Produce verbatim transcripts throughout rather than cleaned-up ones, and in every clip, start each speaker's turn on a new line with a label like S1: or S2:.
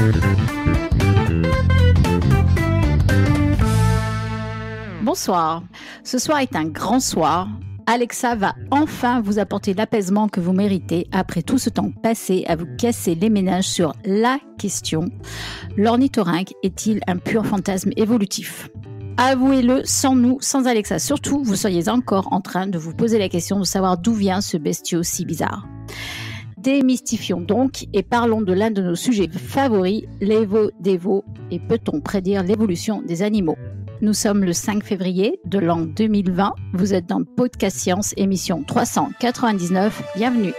S1: Bonsoir. Ce soir est un grand soir. Alexa va enfin vous apporter l'apaisement que vous méritez après tout ce temps passé à vous casser les méninges sur la question: l'ornithorynque est-il un pur fantasme évolutif ? Avouez-le, sans nous, sans Alexa surtout, vous seriez encore en train de vous poser la question de savoir d'où vient ce bestiau si bizarre. Démystifions donc et parlons de l'un de nos sujets favoris, l'évo-dévo, et peut-on prédire l'évolution des animaux ? Nous sommes le cinq février de l'an deux mille vingt. Vous êtes dans Podcast Science, émission trois cent quatre-vingt-dix-neuf. Bienvenue.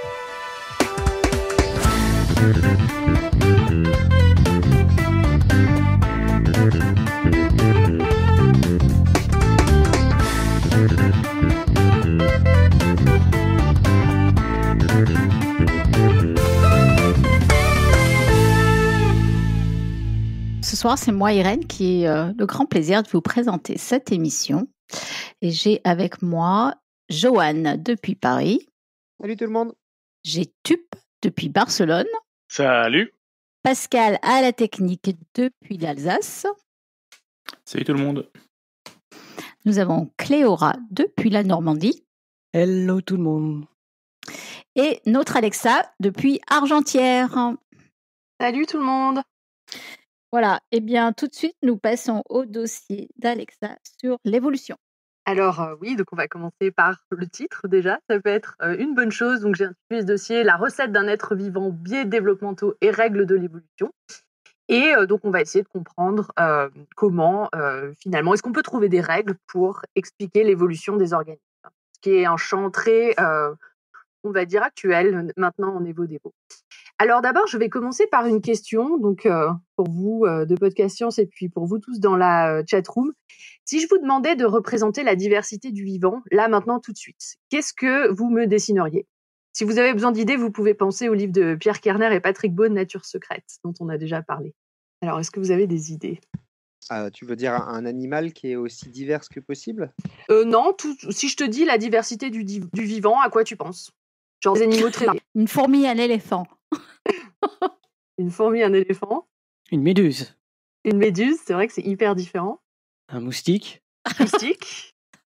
S1: Ce soir, c'est moi, Irène, qui ai euh, le grand plaisir de vous présenter cette émission. Et j'ai avec moi Johan depuis Paris.
S2: Salut tout le monde.
S1: J'ai Tup depuis Barcelone.
S3: Salut.
S1: Pascal à la technique depuis l'Alsace.
S3: Salut tout le monde.
S1: Nous avons Cléora depuis la Normandie.
S4: Hello tout le monde.
S1: Et notre Alexa depuis Argentière.
S5: Salut tout le monde.
S1: Voilà, et eh bien tout de suite, nous passons au dossier d'Alexa sur l'évolution.
S5: Alors euh, oui, donc on va commencer par le titre déjà, ça peut être euh, une bonne chose. Donc j'ai intitulé ce dossier « La recette d'un être vivant, biais développementaux et règles de l'évolution ». Et euh, donc on va essayer de comprendre euh, comment euh, finalement, est-ce qu'on peut trouver des règles pour expliquer l'évolution des organismes, ce qui est un champ très, euh, on va dire, actuel maintenant en évo-dévo. Alors d'abord, je vais commencer par une question, donc euh, pour vous euh, de Podcast Science et puis pour vous tous dans la euh, chatroom. Si je vous demandais de représenter la diversité du vivant, là maintenant tout de suite, qu'est-ce que vous me dessineriez ? Si vous avez besoin d'idées, vous pouvez penser au livre de Pierre Kerner et Patrick Beaune, Nature secrète, dont on a déjà parlé. Alors, est-ce que vous avez des idées ?
S2: Ah, tu veux dire un animal qui est aussi divers que possible ?
S5: euh, Non, tout, si je te dis la diversité du, du vivant, à quoi tu penses ? Genre des animaux très...
S1: Une fourmi, un éléphant.
S5: Une fourmi, un éléphant.
S4: Une méduse.
S5: Une méduse, c'est vrai que c'est hyper différent.
S4: Un moustique.
S5: Un moustique.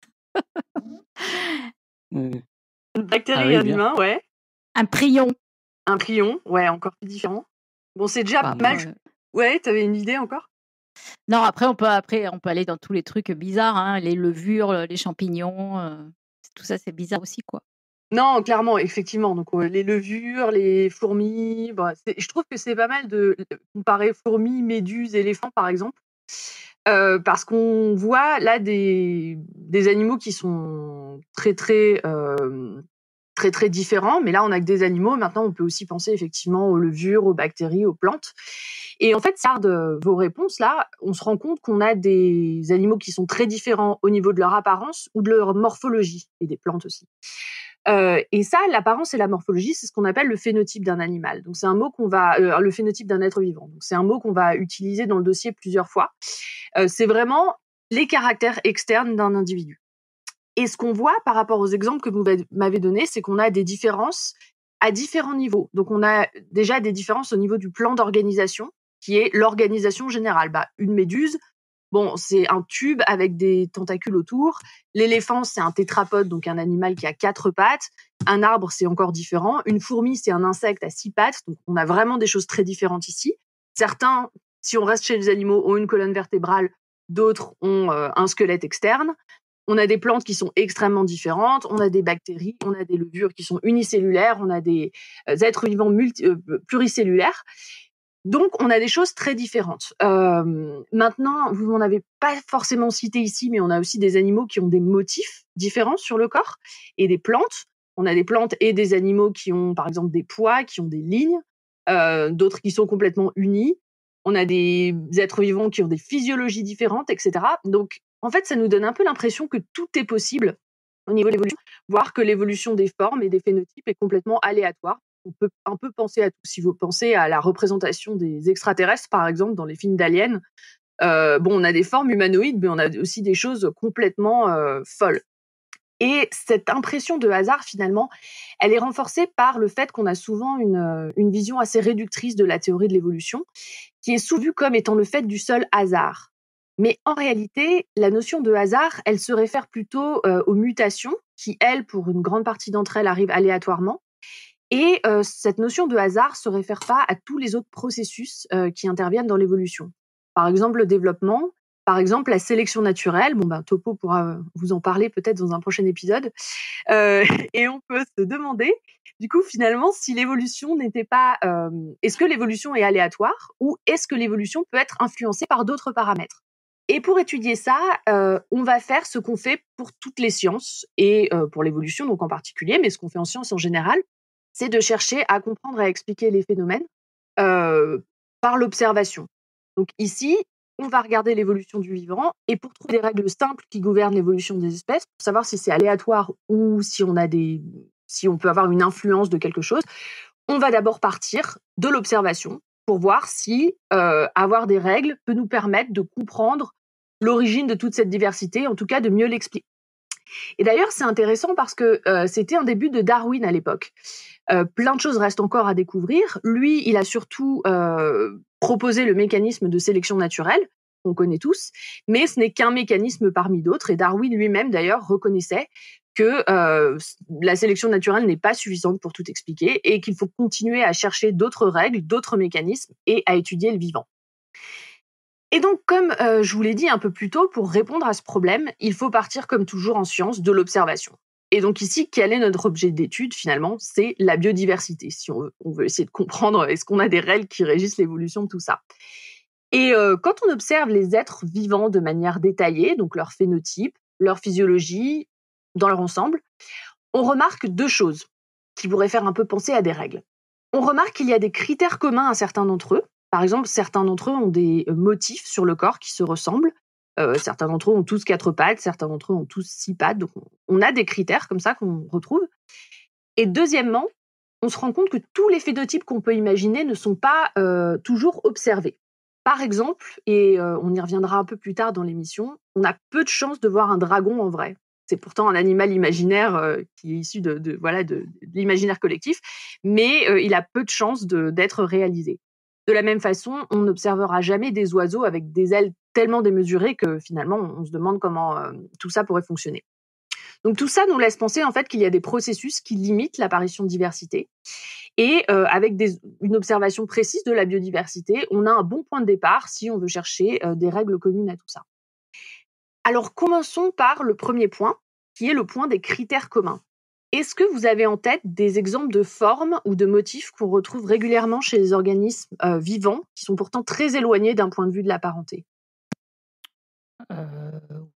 S4: euh...
S5: Une bactérie
S4: ah oui,
S5: et un
S4: bien.
S5: humain, ouais.
S1: Un prion.
S5: Un prion, ouais, encore plus différent. Bon, c'est déjà
S1: Bah,
S5: pas mal.
S1: moi, euh...
S5: Ouais, t'avais une idée encore ?
S1: Non, après on peut après on peut aller dans tous les trucs bizarres, hein, les levures, les champignons, euh, tout ça c'est bizarre aussi quoi.
S5: Non, clairement, effectivement. Donc euh, les levures, les fourmis, bah, c'est, je trouve que c'est pas mal de comparer fourmis, méduses, éléphants par exemple, euh, parce qu'on voit là des des animaux qui sont très très euh, très très différents. Mais là, on a que des animaux. Maintenant, on peut aussi penser effectivement aux levures, aux bactéries, aux plantes. Et en fait, ça de vos réponses là, on se rend compte qu'on a des animaux qui sont très différents au niveau de leur apparence ou de leur morphologie, et des plantes aussi. Euh, et ça, l'apparence et la morphologie, c'est ce qu'on appelle le phénotype d'un animal. Donc c'est un mot qu'on va, euh, le phénotype d'un être vivant. Donc c'est un mot qu'on va utiliser dans le dossier plusieurs fois. Euh, c'est vraiment les caractères externes d'un individu. Et ce qu'on voit par rapport aux exemples que vous m'avez donnés, c'est qu'on a des différences à différents niveaux. Donc on a déjà des différences au niveau du plan d'organisation, qui est l'organisation générale. Bah, une méduse, bon, c'est un tube avec des tentacules autour. L'éléphant, c'est un tétrapode, donc un animal qui a quatre pattes. Un arbre, c'est encore différent. Une fourmi, c'est un insecte à six pattes. Donc, on a vraiment des choses très différentes ici. Certains, si on reste chez les animaux, ont une colonne vertébrale. D'autres ont euh, un squelette externe. On a des plantes qui sont extrêmement différentes. On a des bactéries. On a des levures qui sont unicellulaires. On a des euh, êtres vivants multi- euh, pluricellulaires. Donc, on a des choses très différentes. Euh, maintenant, vous n'en avez pas forcément cité ici, mais on a aussi des animaux qui ont des motifs différents sur le corps et des plantes. On a des plantes et des animaux qui ont, par exemple, des pois, qui ont des lignes, euh, d'autres qui sont complètement unis. On a des êtres vivants qui ont des physiologies différentes, et cetera. Donc, en fait, ça nous donne un peu l'impression que tout est possible au niveau de l'évolution, voire que l'évolution des formes et des phénotypes est complètement aléatoire. On peut un peu penser à tout. Si vous pensez à la représentation des extraterrestres, par exemple, dans les films d'aliens, euh, bon, on a des formes humanoïdes, mais on a aussi des choses complètement euh, folles. Et cette impression de hasard, finalement, elle est renforcée par le fait qu'on a souvent une, une vision assez réductrice de la théorie de l'évolution, qui est souvent vue comme étant le fait du seul hasard. Mais en réalité, la notion de hasard, elle se réfère plutôt euh, aux mutations, qui, elles, pour une grande partie d'entre elles, arrivent aléatoirement. Et euh, cette notion de hasard se réfère pas à tous les autres processus euh, qui interviennent dans l'évolution. Par exemple, le développement, par exemple, la sélection naturelle. Bon, ben, Topo pourra euh, vous en parler peut-être dans un prochain épisode. Euh, et on peut se demander, du coup, finalement, si l'évolution n'était pas... Euh, est-ce que l'évolution est aléatoire ou est-ce que l'évolution peut être influencée par d'autres paramètres? Et pour étudier ça, euh, on va faire ce qu'on fait pour toutes les sciences et euh, pour l'évolution donc en particulier, mais ce qu'on fait en sciences en général, c'est de chercher à comprendre et à expliquer les phénomènes euh, par l'observation. Donc ici, on va regarder l'évolution du vivant et pour trouver des règles simples qui gouvernent l'évolution des espèces, pour savoir si c'est aléatoire ou si on a des, si on peut avoir une influence de quelque chose, on va d'abord partir de l'observation pour voir si euh, avoir des règles peut nous permettre de comprendre l'origine de toute cette diversité, en tout cas de mieux l'expliquer. Et d'ailleurs, c'est intéressant parce que euh, c'était un début de Darwin à l'époque. Euh, plein de choses restent encore à découvrir. Lui, il a surtout euh, proposé le mécanisme de sélection naturelle, qu'on connaît tous, mais ce n'est qu'un mécanisme parmi d'autres. Et Darwin lui-même, d'ailleurs, reconnaissait que euh, la sélection naturelle n'est pas suffisante pour tout expliquer et qu'il faut continuer à chercher d'autres règles, d'autres mécanismes et à étudier le vivant. Et donc, comme euh, je vous l'ai dit un peu plus tôt, pour répondre à ce problème, il faut partir, comme toujours en science, de l'observation. Et donc ici, quel est notre objet d'étude finalement? C'est la biodiversité, si on veut, on veut essayer de comprendre est-ce qu'on a des règles qui régissent l'évolution de tout ça. Et euh, quand on observe les êtres vivants de manière détaillée, donc leur phénotype, leur physiologie, dans leur ensemble, on remarque deux choses qui pourraient faire un peu penser à des règles. On remarque qu'il y a des critères communs à certains d'entre eux. Par exemple, certains d'entre eux ont des motifs sur le corps qui se ressemblent. Euh, certains d'entre eux ont tous quatre pattes, certains d'entre eux ont tous six pattes. Donc, on a des critères comme ça qu'on retrouve. Et deuxièmement, on se rend compte que tous les phénotypes qu'on peut imaginer ne sont pas euh, toujours observés. Par exemple, et euh, on y reviendra un peu plus tard dans l'émission, on a peu de chances de voir un dragon en vrai. C'est pourtant un animal imaginaire euh, qui est issu de, de, voilà, de, de l'imaginaire collectif, mais euh, il a peu de chances de, d'être réalisé. De la même façon, on n'observera jamais des oiseaux avec des ailes tellement démesurées que finalement, on se demande comment euh, tout ça pourrait fonctionner. Donc tout ça nous laisse penser en fait qu'il y a des processus qui limitent l'apparition de diversité. Et euh, avec des, une observation précise de la biodiversité, on a un bon point de départ si on veut chercher euh, des règles communes à tout ça. Alors commençons par le premier point, qui est le point des critères communs. Est-ce que vous avez en tête des exemples de formes ou de motifs qu'on retrouve régulièrement chez les organismes euh, vivants, qui sont pourtant très éloignés d'un point de vue de la parenté?
S1: Euh,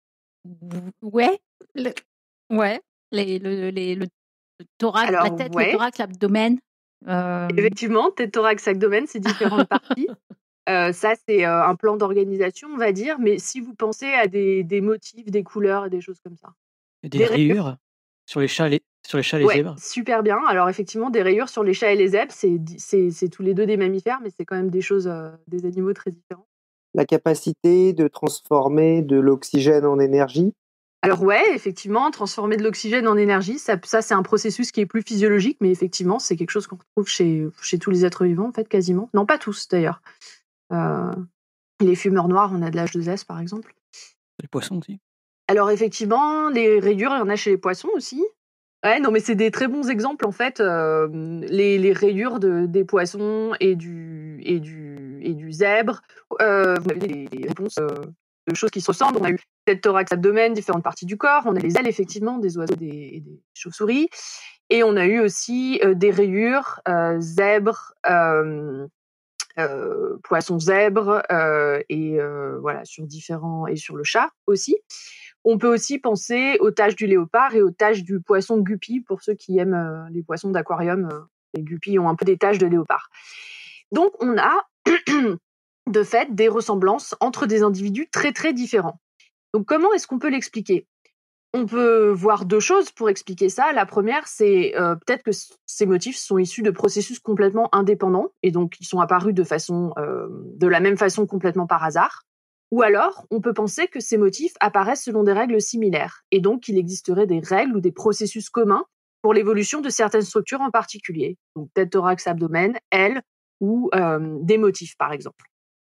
S1: ouais, le, ouais, les, le, les, le thorax,
S5: Alors,
S1: la tête,
S5: ouais.
S1: le thorax, l'abdomen. Euh...
S5: Effectivement, tête, thorax, abdomen, c'est différentes parties. Euh, ça, c'est euh, un plan d'organisation, on va dire. Mais si vous pensez à des, des motifs, des couleurs et des choses comme ça.
S4: Des,
S5: Des
S4: rayures sur les chats, les, sur les chats et les
S5: Ouais,
S4: zèbres.
S5: super bien. Alors effectivement, des rayures sur les chats et les zèbres, c'est, c'est, c'est tous les deux des mammifères, mais c'est quand même des choses, euh, des animaux très différents.
S2: La capacité de transformer de l'oxygène en énergie.
S5: Alors ouais, effectivement, transformer de l'oxygène en énergie, ça, ça c'est un processus qui est plus physiologique, mais effectivement, c'est quelque chose qu'on retrouve chez, chez tous les êtres vivants, en fait, quasiment. Non, pas tous, d'ailleurs. Euh, les fumeurs noirs, on a de l'H deux S, par exemple.
S4: Les poissons aussi.
S5: Alors effectivement, les rayures, il y en a chez les poissons aussi. Ouais, non, mais c'est des très bons exemples, en fait. Euh, les, les rayures de, des poissons et du, et du, et du zèbre. Euh, vous avez des, des réponses euh, de choses qui se ressemblent. On a eu tête, thorax, abdomen, différentes parties du corps. On a les ailes, effectivement, des oiseaux des, et des chauves-souris. Et on a eu aussi euh, des rayures, euh, zèbres, euh, euh, poissons zèbres, euh, et euh, voilà, sur différents, et sur le chat aussi. On peut aussi penser aux taches du léopard et aux taches du poisson guppy, pour ceux qui aiment euh, les poissons d'aquarium. Euh, les guppies ont un peu des taches de léopard. Donc, on a, de fait, des ressemblances entre des individus très, très différents. Donc, comment est-ce qu'on peut l'expliquer? On peut voir deux choses pour expliquer ça. La première, c'est euh, peut-être que c- ces motifs sont issus de processus complètement indépendants, et donc ils sont apparus de, façon, euh, de la même façon complètement par hasard. Ou alors, on peut penser que ces motifs apparaissent selon des règles similaires, et donc qu'il existerait des règles ou des processus communs pour l'évolution de certaines structures en particulier. Donc tête, thorax, abdomen, ailes, ou euh, des motifs, par exemple.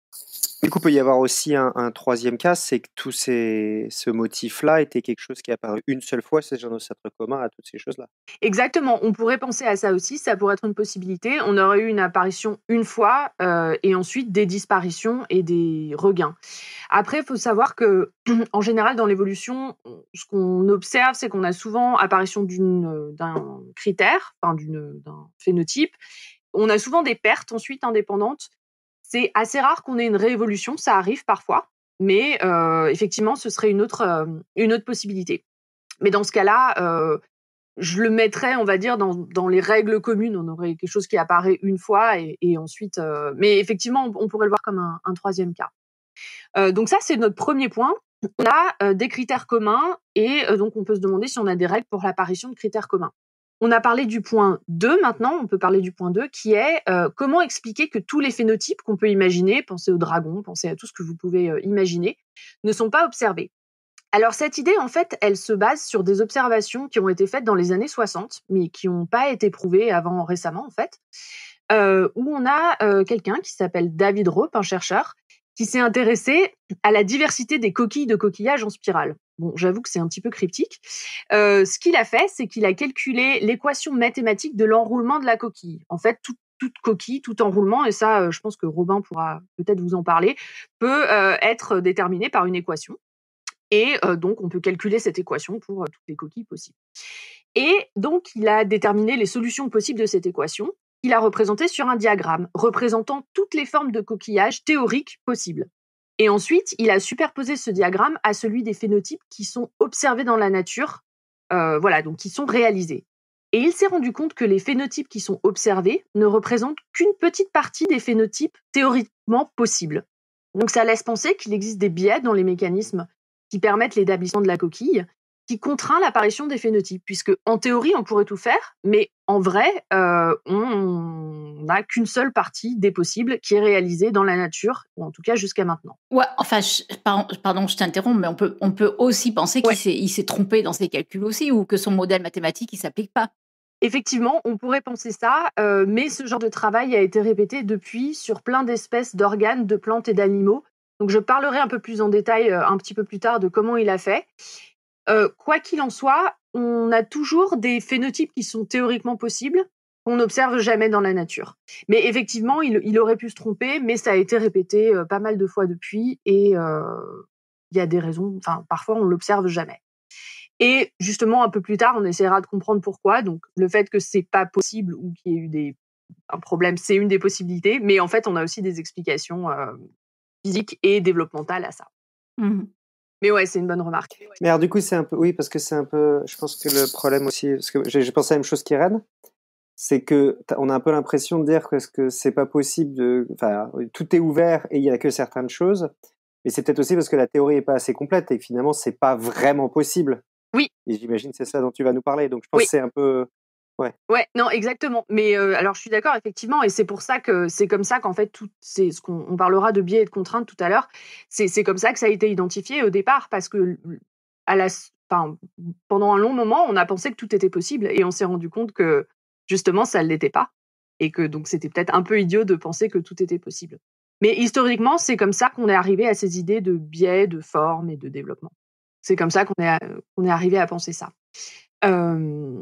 S2: Du coup, il peut y avoir aussi un, un troisième cas, c'est que tout ces, ce motif-là était quelque chose qui est apparu une seule fois, c'est un ancêtre commun à toutes ces choses-là.
S5: Exactement, on pourrait penser à ça aussi, ça pourrait être une possibilité. On aurait eu une apparition une fois euh, et ensuite des disparitions et des regains. Après, il faut savoir que, en général, dans l'évolution, ce qu'on observe, c'est qu'on a souvent apparition d'une, d'un critère, enfin d'une, d'un phénotype. On a souvent des pertes ensuite indépendantes. C'est assez rare qu'on ait une réévolution, ça arrive parfois, mais euh, effectivement, ce serait une autre, euh, une autre possibilité. Mais dans ce cas-là, euh, je le mettrais, on va dire, dans, dans les règles communes. On aurait quelque chose qui apparaît une fois et, et ensuite... Euh, mais effectivement, on, on pourrait le voir comme un, un troisième cas. Euh, donc ça, c'est notre premier point. On a euh, des critères communs et euh, donc on peut se demander si on a des règles pour l'apparition de critères communs. On a parlé du point deux maintenant, on peut parler du point deux qui est euh, comment expliquer que tous les phénotypes qu'on peut imaginer, pensez au dragon, pensez à tout ce que vous pouvez euh, imaginer, ne sont pas observés. Alors cette idée, en fait, elle se base sur des observations qui ont été faites dans les années soixante, mais qui n'ont pas été prouvées avant récemment, en fait, euh, où on a euh, quelqu'un qui s'appelle David Rope, un chercheur, qui s'est intéressé à la diversité des coquilles de coquillages en spirale. Bon, j'avoue que c'est un petit peu cryptique. Euh, ce qu'il a fait, c'est qu'il a calculé l'équation mathématique de l'enroulement de la coquille. En fait, tout, toute coquille, tout enroulement, et ça, euh, je pense que Robin pourra peut-être vous en parler, peut euh, être déterminé par une équation. Et euh, donc, on peut calculer cette équation pour euh, toutes les coquilles possibles. Et donc, il a déterminé les solutions possibles de cette équation qu'il a représentée sur un diagramme représentant toutes les formes de coquillages théoriques possibles. Et ensuite, il a superposé ce diagramme à celui des phénotypes qui sont observés dans la nature, euh, voilà, donc qui sont réalisés. Et il s'est rendu compte que les phénotypes qui sont observés ne représentent qu'une petite partie des phénotypes théoriquement possibles. Donc, ça laisse penser qu'il existe des biais dans les mécanismes qui permettent l'établissement de la coquille, qui contraint l'apparition des phénotypes, puisque en théorie, on pourrait tout faire, mais en vrai, euh, on n'a qu'une seule partie des possibles qui est réalisée dans la nature, ou en tout cas jusqu'à maintenant.
S1: Ouais, enfin, je, pardon, pardon, je t'interromps, mais on peut, on peut aussi penser
S5: Ouais.
S1: qu'il s'est, il s'est trompé dans ses calculs aussi, ou que son modèle mathématique, il s'applique pas.
S5: Effectivement, on pourrait penser ça, euh, mais ce genre de travail a été répété depuis sur plein d'espèces d'organes, de plantes et d'animaux. Donc je parlerai un peu plus en détail euh, un petit peu plus tard de comment il a fait. Euh, quoi qu'il en soit, on a toujours des phénotypes qui sont théoriquement possibles, qu'on n'observe jamais dans la nature. Mais effectivement, il, il aurait pu se tromper, mais ça a été répété euh, pas mal de fois depuis, et il euh, y a des raisons, enfin parfois on ne l'observe jamais. Et justement, un peu plus tard, on essaiera de comprendre pourquoi. Donc le fait que c'est pas possible ou qu'il y ait eu des, un problème, c'est une des possibilités, mais en fait, on a aussi des explications euh, physiques et développementales à ça.
S1: Mmh.
S5: Mais ouais, c'est une bonne remarque.
S2: Mais alors du coup, c'est un peu, oui, parce que c'est un peu, je pense que le problème aussi, parce que j'ai, j'ai pensé à la même chose qu'Irène, c'est que on a un peu l'impression de dire que, que c'est pas possible de, enfin, tout est ouvert et il y a que certaines choses, mais c'est peut-être aussi parce que la théorie est pas assez complète et que finalement c'est pas vraiment possible.
S5: Oui.
S2: Et j'imagine que c'est ça dont tu vas nous parler, donc je pense
S5: Oui.
S2: que c'est un peu, ouais.
S5: Ouais, non, exactement. Mais euh, alors, je suis d'accord, effectivement, et c'est pour ça que c'est comme ça qu'en fait, tout, c'est ce qu'on on parlera de biais et de contraintes tout à l'heure. C'est, c'est comme ça que ça a été identifié au départ, parce que à la, enfin, pendant un long moment, on a pensé que tout était possible, et on s'est rendu compte que justement, ça ne l'était pas, et que donc c'était peut-être un peu idiot de penser que tout était possible. Mais historiquement, c'est comme ça qu'on est arrivé à ces idées de biais, de forme et de développement. C'est comme ça qu'on est, qu'on est arrivé à penser ça. Euh,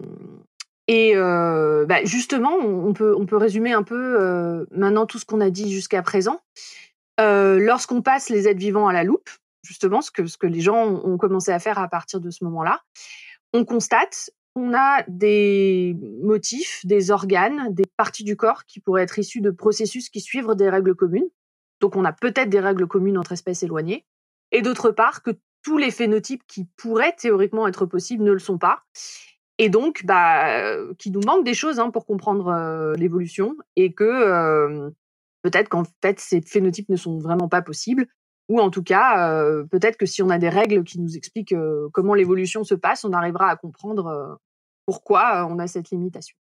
S5: Et euh, bah justement, on peut, on peut résumer un peu euh, maintenant tout ce qu'on a dit jusqu'à présent. Euh, lorsqu'on passe les êtres vivants à la loupe, justement, ce que, ce que les gens ont commencé à faire à partir de ce moment-là, on constate qu'on a des motifs, des organes, des parties du corps qui pourraient être issus de processus qui suivent des règles communes. Donc on a peut-être des règles communes entre espèces éloignées. Et d'autre part, que tous les phénotypes qui pourraient théoriquement être possibles ne le sont pas. Et donc, bah, euh, qu'il nous manque des choses hein, pour comprendre euh, l'évolution, et que euh, peut-être qu'en fait, ces phénotypes ne sont vraiment pas possibles, ou en tout cas, euh, peut-être que si on a des règles qui nous expliquent euh, comment l'évolution se passe, on arrivera à comprendre euh, pourquoi euh, on a cette limitation.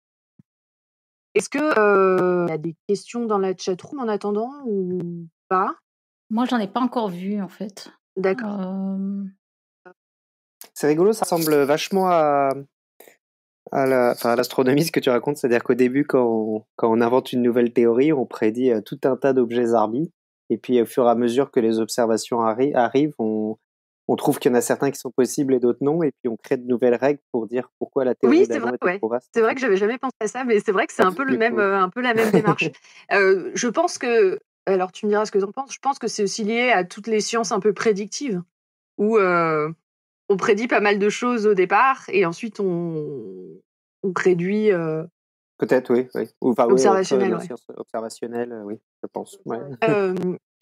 S5: Est-ce qu'il euh, y a des questions dans la chatroom en attendant, ou pas ?
S1: Moi, j'en ai pas encore vu, en fait.
S5: D'accord.
S1: Euh,
S2: C'est rigolo, ça ressemble vachement à, à la, enfin, à l'astronomie, ce que tu racontes. C'est-à-dire qu'au début, quand on, quand on invente une nouvelle théorie, on prédit euh, tout un tas d'objets arbitres. Et puis, au fur et à mesure que les observations arri- arrivent, on, on trouve qu'il y en a certains qui sont possibles et d'autres non. Et puis, on crée de nouvelles règles pour dire pourquoi la
S5: Oui,
S2: théorie
S5: c'est vrai,
S2: d'avant était
S5: ouais.
S2: trop vaste.
S5: C'est
S2: En
S5: vrai
S2: fait.
S5: que j'avais jamais pensé à ça, mais c'est vrai que c'est
S2: Ah,
S5: un peu le
S2: du
S5: même,
S2: coup.
S5: euh, un peu la même démarche. Euh, je pense que, alors tu me diras ce que tu en penses, je pense que c'est aussi lié à toutes les sciences un peu prédictives, où euh, on prédit pas mal de choses au départ et ensuite on, on réduit euh,
S2: Peut-être, oui. oui. Ou, enfin, oui, autre,
S5: observationnel,
S2: nos
S5: ouais.
S2: sciences observationnelles, euh, oui, je pense. Ouais.
S5: Euh,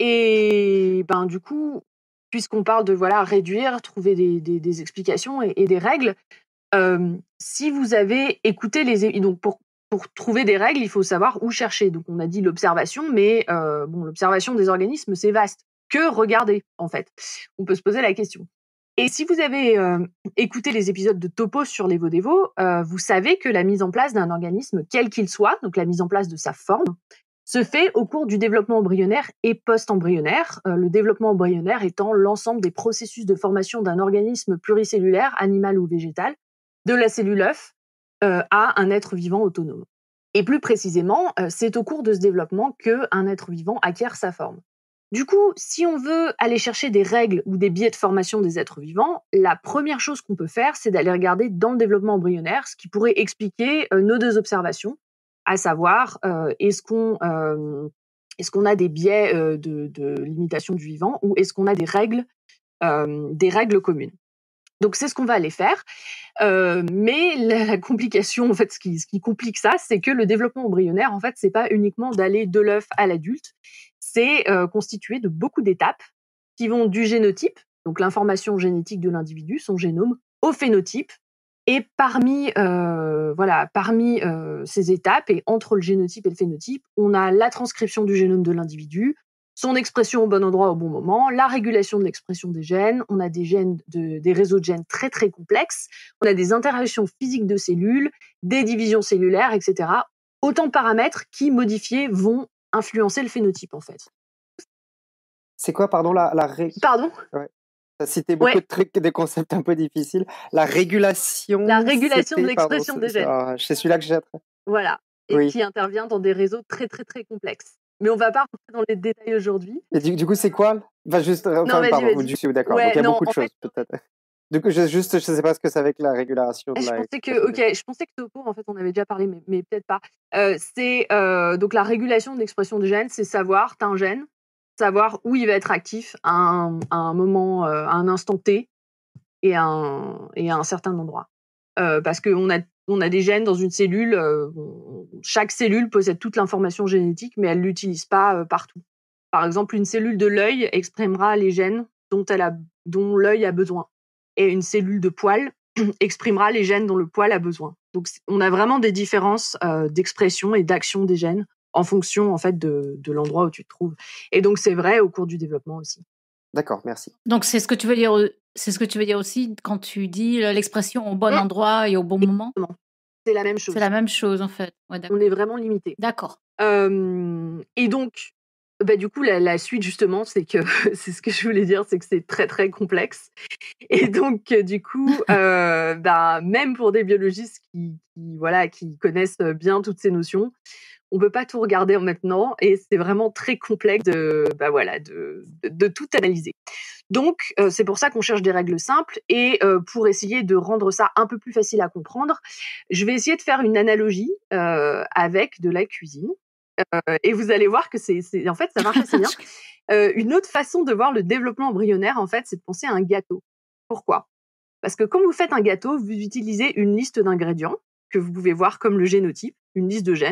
S5: et ben du coup, puisqu'on parle de voilà réduire, trouver des, des, des explications et, et des règles, euh, si vous avez écouté les é- donc pour pour trouver des règles, il faut savoir où chercher. Donc on a dit l'observation, mais euh, bon l'observation des organismes c'est vaste. Que regarder en fait? On peut se poser la question. Et si vous avez euh, écouté les épisodes de Topo sur les Vodévo, euh, vous savez que la mise en place d'un organisme, quel qu'il soit, donc la mise en place de sa forme, se fait au cours du développement embryonnaire et post-embryonnaire, euh, le développement embryonnaire étant l'ensemble des processus de formation d'un organisme pluricellulaire, animal ou végétal, de la cellule œuf euh, à un être vivant autonome. Et plus précisément, euh, c'est au cours de ce développement qu'un être vivant acquiert sa forme. Du coup, si on veut aller chercher des règles ou des biais de formation des êtres vivants, la première chose qu'on peut faire, c'est d'aller regarder dans le développement embryonnaire ce qui pourrait expliquer euh, nos deux observations, à savoir euh, est-ce qu'on euh, est-ce qu'on a des biais euh, de, de limitation du vivant ou est-ce qu'on a des règles euh, des règles communes. Donc c'est ce qu'on va aller faire. Euh, mais la, la complication, en fait, ce qui, ce qui complique ça, c'est que le développement embryonnaire, en fait, c'est pas uniquement d'aller de l'œuf à l'adulte, c'est euh, constitué de beaucoup d'étapes qui vont du génotype, donc l'information génétique de l'individu, son génome, au phénotype. Et parmi, euh, voilà, parmi euh, ces étapes, et entre le génotype et le phénotype, on a la transcription du génome de l'individu, son expression au bon endroit au bon moment, la régulation de l'expression des gènes, on a des gènes de, des réseaux de gènes très très complexes, on a des interactions physiques de cellules, des divisions cellulaires, et cetera. Autant de paramètres qui, modifiés, vont influencer le phénotype, en fait.
S2: C'est quoi, pardon, la, la ré...
S5: Pardon?
S2: Ouais. Tu as cité beaucoup
S5: Ouais.
S2: de trucs, des concepts un peu difficiles. La régulation.
S5: La régulation de
S2: c'était- pardon,
S5: l'expression
S2: c'est-
S5: des
S2: c'est
S5: gènes.
S2: ah, c'est celui-là que j'ai.
S5: Voilà. Et
S2: Oui.
S5: qui intervient dans des réseaux très très très complexes. Mais on va pas rentrer dans les détails aujourd'hui.
S2: Et du, du coup, c'est quoi Enfin, juste. Enfin,
S5: Non, vas-y,
S2: pardon,
S5: vas-y.
S2: du coup, d'accord.
S5: Ouais,
S2: Donc, il y a
S5: non,
S2: beaucoup de
S5: en
S2: choses,
S5: fait,
S2: peut-être. Du coup, je, juste, je sais pas ce que c'est avec la régulation de
S5: je
S2: la.
S5: pensais que, ok, je pensais que Topo, en fait, on avait déjà parlé, mais, mais peut-être pas. Euh, c'est euh, donc la régulation de l'expression des gènes, c'est savoir, t'as un gène, savoir où il va être actif à un, à un moment, euh, à un instant T et à un, et à un certain endroit. Euh, parce qu'on a, on a des gènes dans une cellule, euh, on- chaque cellule possède toute l'information génétique, mais elle l'utilise pas euh, partout. Par exemple, une cellule de l'œil exprimera les gènes dont, elle a, dont l'œil a besoin. Et une cellule de poil exprimera les gènes dont le poil a besoin. Donc, on a vraiment des différences euh, d'expression et d'action des gènes en fonction en fait de, de l'endroit où tu te trouves. Et donc, c'est vrai au cours du développement aussi.
S2: D'accord, merci.
S1: Donc c'est ce que tu veux dire, euh, c'est ce que tu veux dire aussi quand tu dis euh, l'expression au bon
S5: Mmh.
S1: endroit et au bon moment.
S5: Exactement. C'est la même chose.
S1: C'est la même chose en fait. Ouais, d'accord.
S5: On est vraiment limité.
S1: D'accord.
S5: Euh, et donc, bah, du coup, la, la suite, justement, c'est que c'est ce que je voulais dire, c'est que c'est très, très complexe. Et donc, euh, du coup, euh, bah, même pour des biologistes qui, qui, voilà, qui connaissent bien toutes ces notions, on ne peut pas tout regarder en maintenant et c'est vraiment très complexe de, bah, voilà, de, de, de tout analyser. Donc, euh, c'est pour ça qu'on cherche des règles simples et euh, pour essayer de rendre ça un peu plus facile à comprendre, je vais essayer de faire une analogie euh, avec de la cuisine. Euh, et vous allez voir que c'est, c'est, en fait, ça marche assez bien. Euh, une autre façon de voir le développement embryonnaire, en fait, c'est de penser à un gâteau. Pourquoi? Parce que quand vous faites un gâteau, vous utilisez une liste d'ingrédients que vous pouvez voir comme le génotype, une liste de gènes,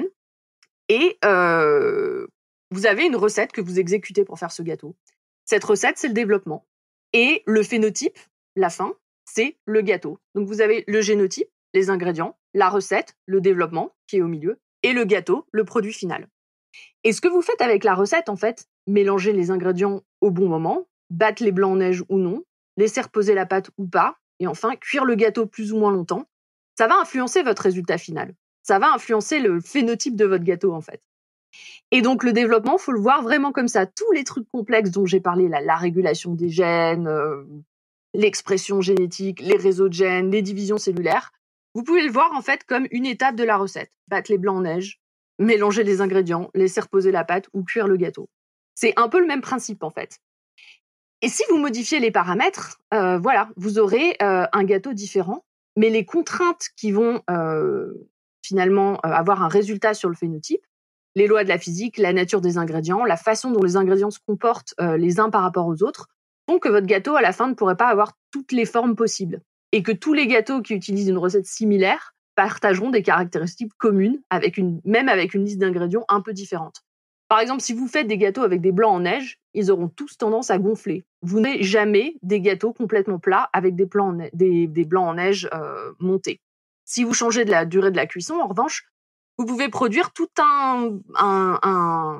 S5: et euh, vous avez une recette que vous exécutez pour faire ce gâteau. Cette recette, c'est le développement. Et le phénotype, la fin, c'est le gâteau. Donc vous avez le génotype, les ingrédients, la recette, le développement, qui est au milieu, et le gâteau, le produit final. Et ce que vous faites avec la recette, en fait, mélanger les ingrédients au bon moment, battre les blancs en neige ou non, laisser reposer la pâte ou pas, et enfin cuire le gâteau plus ou moins longtemps, ça va influencer votre résultat final. Ça va influencer le phénotype de votre gâteau, en fait. Et donc, le développement, faut le voir vraiment comme ça. Tous les trucs complexes dont j'ai parlé, là, la régulation des gènes, euh, l'expression génétique, les réseaux de gènes, les divisions cellulaires, vous pouvez le voir en fait comme une étape de la recette. Battre les blancs en neige, mélanger les ingrédients, laisser reposer la pâte ou cuire le gâteau. C'est un peu le même principe en fait. Et si vous modifiez les paramètres, euh, voilà, vous aurez euh, un gâteau différent, mais les contraintes qui vont euh, finalement euh, avoir un résultat sur le phénotype, les lois de la physique, la nature des ingrédients, la façon dont les ingrédients se comportent euh, les uns par rapport aux autres, font que votre gâteau, à la fin, ne pourrait pas avoir toutes les formes possibles. Et que tous les gâteaux qui utilisent une recette similaire partageront des caractéristiques communes, avec une, même avec une liste d'ingrédients un peu différente. Par exemple, si vous faites des gâteaux avec des blancs en neige, ils auront tous tendance à gonfler. Vous n'avez jamais des gâteaux complètement plats avec des, plans en neige, des, des blancs en neige euh, montés. Si vous changez de la durée de la cuisson, en revanche, vous pouvez produire tout un... un, un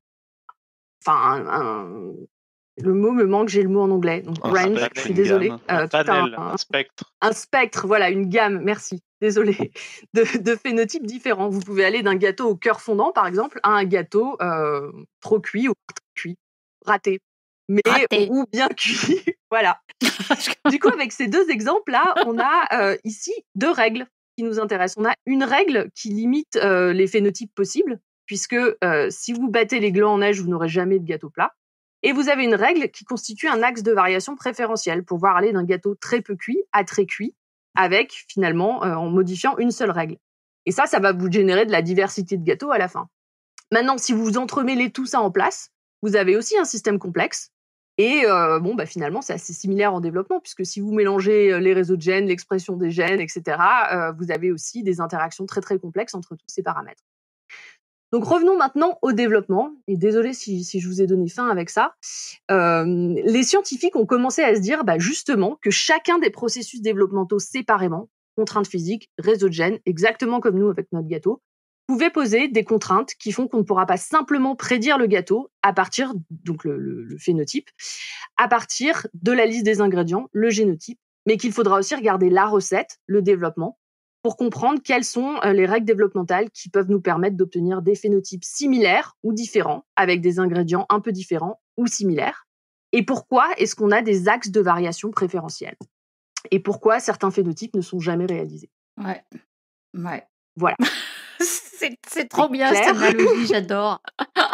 S5: enfin, un, un le mot me manque, j'ai le mot en anglais. Donc,
S3: Un
S5: range,
S3: spectre,
S5: je suis
S3: une
S5: désolée.
S3: gamme,
S5: Euh,
S3: un
S5: tout un-
S3: panel,
S5: un,
S3: un spectre.
S5: un spectre, voilà, une gamme, merci, désolée, de, de phénotypes différents. Vous pouvez aller d'un gâteau au cœur fondant, par exemple, à un gâteau euh, trop cuit ou pas trop cuit, raté, mais
S1: Raté.
S5: ou bien cuit, voilà. Du coup, avec ces deux exemples-là, on a euh, ici deux règles qui nous intéressent. On a une règle qui limite euh, les phénotypes possibles, puisque euh, si vous battez les glands en neige, vous n'aurez jamais de gâteau plat. Et vous avez une règle qui constitue un axe de variation préférentiel pour pouvoir aller d'un gâteau très peu cuit à très cuit, avec finalement, euh, en modifiant une seule règle. Et ça, ça va vous générer de la diversité de gâteaux à la fin. Maintenant, si vous entremêlez tout ça en place, vous avez aussi un système complexe. Et euh, bon, bah, finalement, c'est assez similaire en développement, puisque si vous mélangez les réseaux de gènes, l'expression des gènes, et cetera, euh, vous avez aussi des interactions très très complexes entre tous ces paramètres. Donc revenons maintenant au développement, et désolé si, si je vous ai donné faim avec ça. Euh, les scientifiques ont commencé à se dire bah, justement que chacun des processus développementaux séparément, contraintes physiques, réseaux de gènes, exactement comme nous avec notre gâteau, pouvait poser des contraintes qui font qu'on ne pourra pas simplement prédire le gâteau à partir, donc le, le, le phénotype, à partir de la liste des ingrédients, le génotype, mais qu'il faudra aussi regarder la recette, le développement, pour comprendre quelles sont les règles développementales qui peuvent nous permettre d'obtenir des phénotypes similaires ou différents, avec des ingrédients un peu différents ou similaires. Et pourquoi est-ce qu'on a des axes de variation préférentiels? Et pourquoi certains phénotypes ne sont jamais réalisés?
S1: Ouais. Ouais.
S5: Voilà.
S1: c'est, c'est trop
S5: C'est
S1: bien
S5: clair.
S1: cette analogie, j'adore.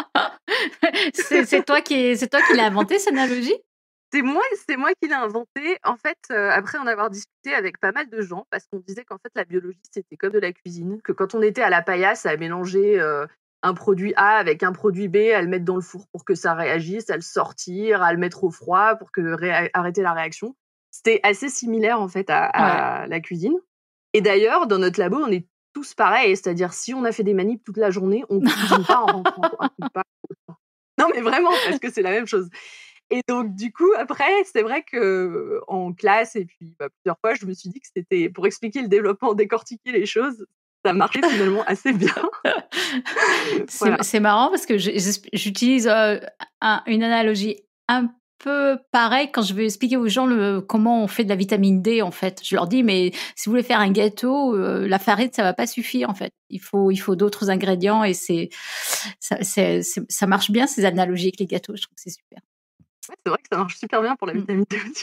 S1: c'est, c'est, toi qui, c'est toi qui l'as inventé cette analogie?
S5: C'est moi, c'est moi qui l'ai inventé. En fait, euh, après en avoir discuté avec pas mal de gens, parce qu'on disait qu'en fait la biologie c'était comme de la cuisine, que quand on était à la paillasse à mélanger euh, un produit A avec un produit B, à le mettre dans le four pour que ça réagisse, à le sortir, à le mettre au froid pour que ré- arrêter la réaction, c'était assez similaire en fait à, à la cuisine. Et d'ailleurs, dans notre labo, on est tous pareils, c'est-à-dire si on a fait des manips toute la journée, on ne cuisine pas en rentrant. On cuisine pas. Non mais vraiment, parce que c'est la même chose. Et donc, du coup, après, c'est vrai qu'en classe, et puis bah, plusieurs fois, je me suis dit que c'était pour expliquer le développement, décortiquer les choses, ça marchait finalement assez bien.
S1: c'est,
S5: Voilà.
S1: c'est marrant parce que je- j'utilise euh, un- une analogie un peu pareille quand je veux expliquer aux gens le, comment on fait de la vitamine D, en fait. Je leur dis, mais si vous voulez faire un gâteau, euh, la farine, ça va pas suffire, en fait. Il faut, il faut d'autres ingrédients et c'est, ça, c'est, c'est- ça marche bien, ces analogies avec les gâteaux. Je trouve que c'est super.
S5: Ouais, c'est vrai que ça marche super bien pour la
S1: Mm.
S5: vitamine D aussi.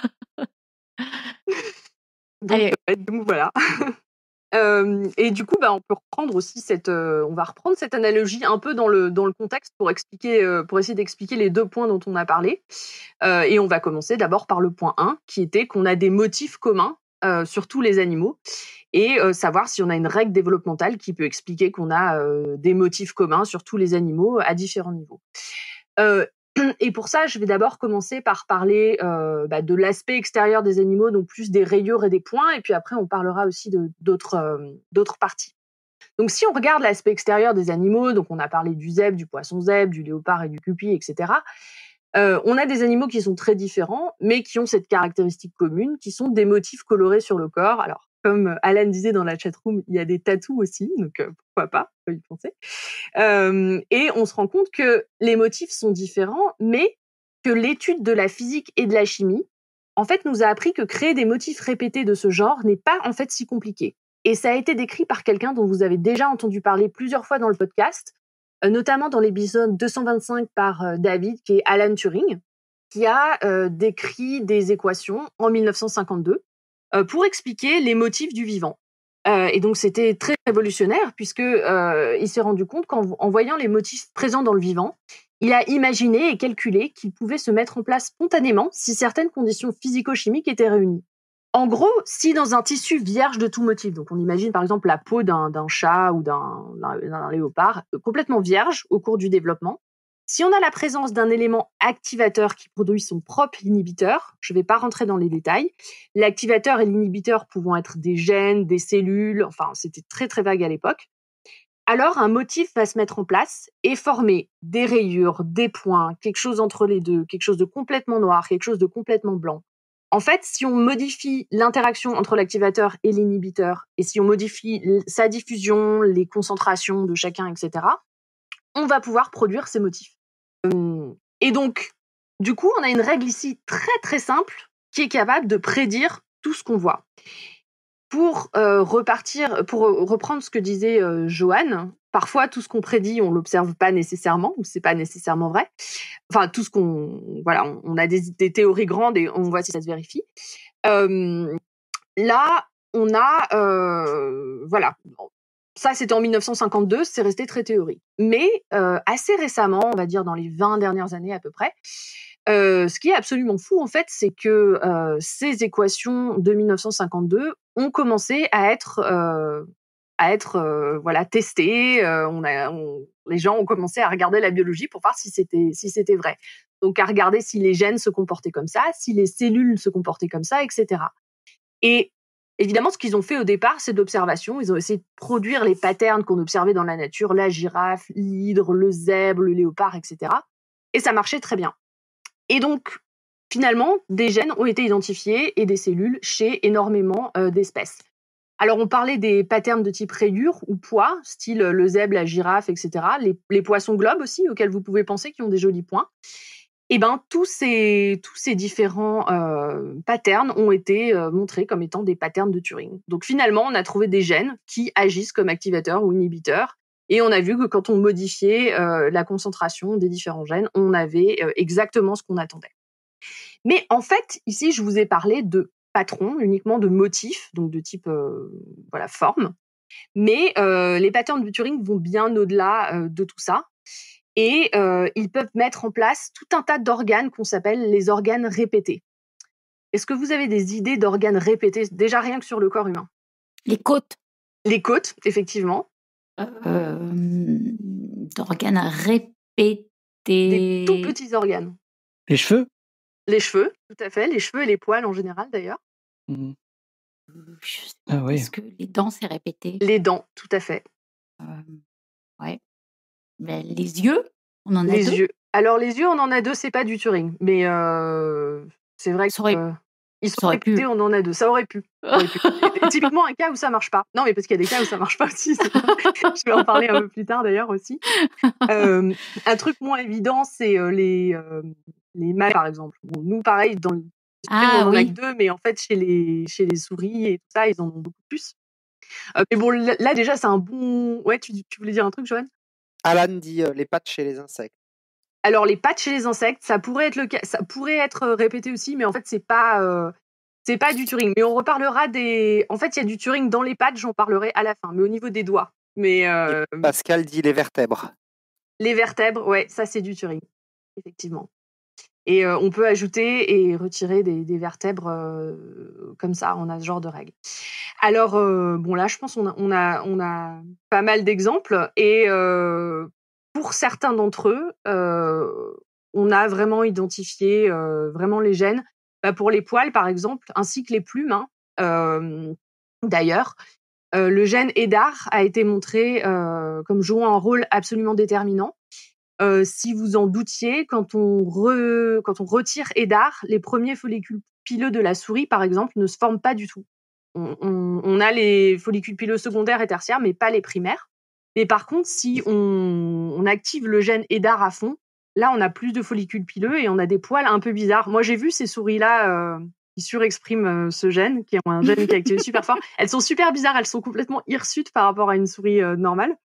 S5: Donc,
S1: Allez.
S5: euh, donc voilà. Euh, et du coup, bah, on peut reprendre aussi cette, euh, on va reprendre cette analogie un peu dans le dans le contexte pour expliquer, euh, pour essayer d'expliquer les deux points dont on a parlé. Euh, et on va commencer d'abord par le point un, qui était qu'on a des motifs communs euh, sur tous les animaux, et euh, savoir si on a une règle développementale qui peut expliquer qu'on a euh, des motifs communs sur tous les animaux à différents niveaux. Euh, Et pour ça, je vais d'abord commencer par parler euh, bah, de l'aspect extérieur des animaux, donc plus des rayures et des points, et puis après on parlera aussi de, d'autres, euh, d'autres parties. Donc si on regarde l'aspect extérieur des animaux, donc on a parlé du zèbre, du poisson zèbre, du léopard et du cupi, et cetera. Euh, on a des animaux qui sont très différents, mais qui ont cette caractéristique commune, qui sont des motifs colorés sur le corps. Alors, comme Alan disait dans la chatroom, il y a des tatous aussi, donc euh, pourquoi pas, on peut y penser. Euh, et on se rend compte que les motifs sont différents, mais que l'étude de la physique et de la chimie, en fait, nous a appris que créer des motifs répétés de ce genre n'est pas en fait si compliqué. Et ça a été décrit par quelqu'un dont vous avez déjà entendu parler plusieurs fois dans le podcast, euh, notamment dans l'épisode deux cent vingt-cinq par euh, David, qui est Alan Turing, qui a euh, décrit des équations en mille neuf cent cinquante-deux euh, pour expliquer les motifs du vivant. Euh, et donc, c'était très révolutionnaire, puisque euh, il s'est rendu compte qu'en en voyant les motifs présents dans le vivant, il a imaginé et calculé qu'ils pouvaient se mettre en place spontanément si certaines conditions physico-chimiques étaient réunies. En gros, si dans un tissu vierge de tout motif, donc on imagine par exemple la peau d'un, d'un chat ou d'un, d'un, d'un léopard, euh, complètement vierge au cours du développement, si on a la présence d'un élément activateur qui produit son propre inhibiteur, je ne vais pas rentrer dans les détails, l'activateur et l'inhibiteur pouvant être des gènes, des cellules, enfin c'était très très vague à l'époque, alors un motif va se mettre en place et former des rayures, des points, quelque chose entre les deux, quelque chose de complètement noir, quelque chose de complètement blanc. En fait, si on modifie l'interaction entre l'activateur et l'inhibiteur, et si on modifie sa diffusion, les concentrations de chacun, et cetera, on va pouvoir produire ces motifs. Et donc, du coup, on a une règle ici très très simple qui est capable de prédire tout ce qu'on voit. Pour euh, repartir, pour reprendre ce que disait euh, Johan, parfois tout ce qu'on prédit, on l'observe pas nécessairement, ou c'est pas nécessairement vrai. Enfin, tout ce qu'on, voilà, on, on a des, des théories grandes et on voit si ça se vérifie. Euh, là, on a, euh, voilà. Ça, c'était en mille neuf cent cinquante-deux, c'est resté très théorique. Mais euh, assez récemment, on va dire dans les vingt dernières années à peu près, euh, ce qui est absolument fou, en fait, c'est que euh, ces équations de mille neuf cent cinquante-deux ont commencé à être, euh, à être euh, voilà, testées. Euh, on a, on, les gens ont commencé à regarder la biologie pour voir si c'était, si c'était vrai. Donc, à regarder si les gènes se comportaient comme ça, si les cellules se comportaient comme ça, et cetera. Et évidemment, ce qu'ils ont fait au départ, c'est de l'observation. Ils ont essayé de produire les patterns qu'on observait dans la nature, la girafe, l'hydre, le zèbre, le léopard, et cetera. Et ça marchait très bien. Et donc, finalement, des gènes ont été identifiés et des cellules chez énormément euh, d'espèces. Alors, on parlait des patterns de type rayure ou pois, style le zèbre, la girafe, et cetera. Les, les poissons globes aussi, auxquels vous pouvez penser, qui ont des jolis points. Eh ben, tous ces, tous ces différents euh, patterns ont été euh, montrés comme étant des patterns de Turing. Donc finalement, on a trouvé des gènes qui agissent comme activateurs ou inhibiteurs, et on a vu que quand on modifiait euh, la concentration des différents gènes, on avait euh, exactement ce qu'on attendait. Mais en fait, ici, je vous ai parlé de patrons, uniquement de motifs, donc de type euh, voilà, forme. Mais euh, les patterns de Turing vont bien au-delà euh, de tout ça. Et euh, ils peuvent mettre en place tout un tas d'organes qu'on s'appelle les organes répétés. Est-ce que vous avez des idées d'organes répétés, déjà rien que sur le corps humain?
S1: Les côtes.
S5: Les côtes, effectivement.
S1: Euh, d'organes répétés.
S5: Des tout petits organes.
S4: Les cheveux?
S5: Les cheveux, tout à fait. Les cheveux et les poils en général, d'ailleurs.
S4: Mmh.
S1: Je sais
S4: Ah oui.
S1: Est-ce que les dents, c'est répété?
S5: Les dents, tout à fait.
S1: Euh, ouais. Mais les yeux, on en a
S5: Les
S1: deux.
S5: yeux. Alors, les yeux, on en a deux, c'est pas du Turing. Mais euh, c'est vrai
S1: Ça aurait-
S5: que... euh, ils sont
S1: ça aurait pu.
S5: répétés, on en a deux. Ça aurait pu. Ça aurait pu. Et- et typiquement, un cas où ça marche pas. Non, mais parce qu'il y a des cas où ça marche pas aussi. c'est- Je vais en parler un peu plus tard, d'ailleurs, aussi. Euh, un truc moins évident, c'est euh, les, euh, les mâles, par exemple. Bon, nous, pareil, dans le
S1: Ah
S5: on en a
S1: oui.
S5: que deux, mais en fait, chez les, chez les souris et tout ça, ils en ont beaucoup plus. Euh, mais bon, là, là, déjà, c'est un bon... Ouais, tu, tu voulais dire un truc, Johan?
S2: Alan dit euh, les pattes chez les insectes.
S5: Alors, les pattes chez les insectes, ça pourrait être le cas, ça pourrait être euh, répété aussi, mais en fait, c'est pas, euh, c'est pas du Turing. Mais on reparlera des. En fait, il y a du Turing dans les pattes, j'en parlerai à la fin, mais au niveau des doigts. Mais euh,
S2: Pascal dit les vertèbres.
S5: les vertèbres, ouais, ça, c'est du Turing, effectivement. Et euh, on peut ajouter et retirer des, des vertèbres euh, comme ça, on a ce genre de règles. Alors, euh, bon, là, je pense qu'on a, on a, on a pas mal d'exemples. Et euh, pour certains d'entre eux, euh, on a vraiment identifié euh, vraiment les gènes. Bah, pour les poils, par exemple, ainsi que les plumes, hein, euh, d'ailleurs. Euh, le gène E D A R a été montré euh, comme jouant un rôle absolument déterminant. Euh, si vous en doutiez, quand on, re, quand on retire E D A R, les premiers follicules pileux de la souris, par exemple, ne se forment pas du tout. On, on, on a les follicules pileux secondaires et tertiaires, mais pas les primaires. Mais par contre, si on, on active le gène E D A R à fond, là, on a plus de follicules pileux et on a des poils un peu bizarres. Moi, j'ai vu ces souris-là euh, qui surexpriment euh, ce gène, qui ont un gène qui est activé super fort. Elles sont super bizarres, elles sont complètement hirsutes par rapport à une souris euh, normale.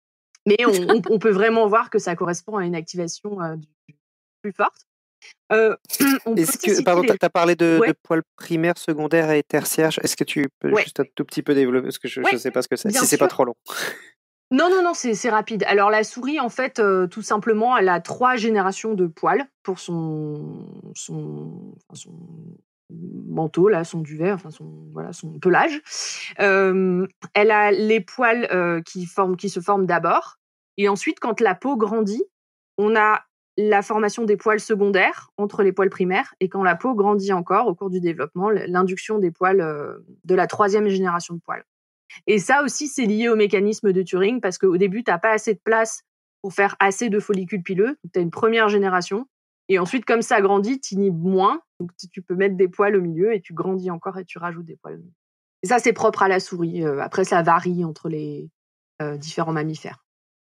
S5: Mais on, on, on peut vraiment voir que ça correspond à une activation euh, du, plus forte. Euh, on
S2: Est-ce que, pardon, les... tu as parlé de, ouais. de poils primaires, secondaires et tertiaires. Est-ce que tu peux ouais. juste un tout petit peu développer? Parce que je ne ouais. sais pas ce que c'est, si c'est pas trop long.
S5: Non, non, non, c'est rapide. Alors, la souris, en fait, euh, tout simplement, elle a trois générations de poils pour son, son, son manteau, là, son duvet, enfin, son, voilà, son pelage. Euh, elle a les poils euh, qui, forment, qui se forment d'abord. Et ensuite, quand la peau grandit, on a la formation des poils secondaires entre les poils primaires. Et quand la peau grandit encore, au cours du développement, l'induction des poils euh, de la troisième génération de poils. Et ça aussi, c'est lié au mécanisme de Turing, parce qu'au début, tu n'as pas assez de place pour faire assez de follicules pileux. Tu as une première génération. Et ensuite, comme ça grandit, tu inhibes moins. Donc, tu peux mettre des poils au milieu et tu grandis encore et tu rajoutes des poils au milieu. Et ça, c'est propre à la souris. Après, ça varie entre les euh, différents mammifères.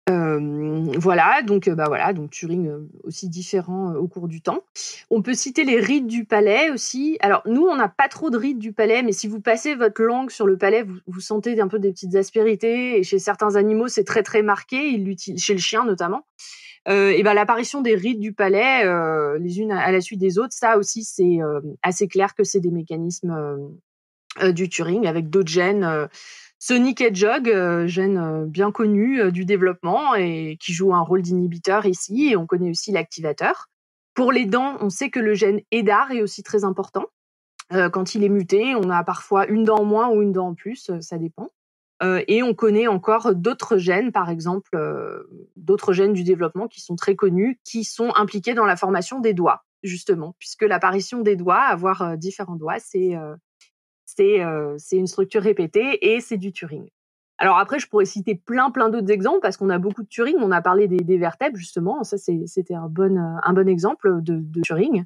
S5: Euh, voilà, donc bah voilà, donc Turing euh, aussi différent euh, au cours du temps. On peut citer les rides du palais aussi. Alors nous, on n'a pas trop de rides du palais, mais si vous passez votre langue sur le palais, vous, vous sentez un peu des petites aspérités. Et chez certains animaux, c'est très très marqué. Ils l'utilisent, chez le chien notamment. Euh, et ben l'apparition des rides du palais, euh, les unes à la suite des autres, ça aussi c'est euh, assez clair que c'est des mécanismes euh, euh, du Turing avec d'autres gènes. Euh, Sonic Hedgehog, euh, gène euh, bien connu euh, du développement et qui joue un rôle d'inhibiteur ici, et on connaît aussi l'activateur. Pour les dents, on sait que le gène E D A R est aussi très important. Euh, quand il est muté, on a parfois une dent en moins ou une dent en plus, euh, ça dépend. Euh, et on connaît encore d'autres gènes, par exemple, euh, d'autres gènes du développement qui sont très connus, qui sont impliqués dans la formation des doigts, justement, puisque l'apparition des doigts, avoir euh, différents doigts, c'est... Euh, C'est, euh, c'est une structure répétée et c'est du Turing. Alors après, je pourrais citer plein, plein d'autres exemples parce qu'on a beaucoup de Turing. On a parlé des, des vertèbres, justement. Ça, c'est, c'était un bon, un bon exemple de, de Turing.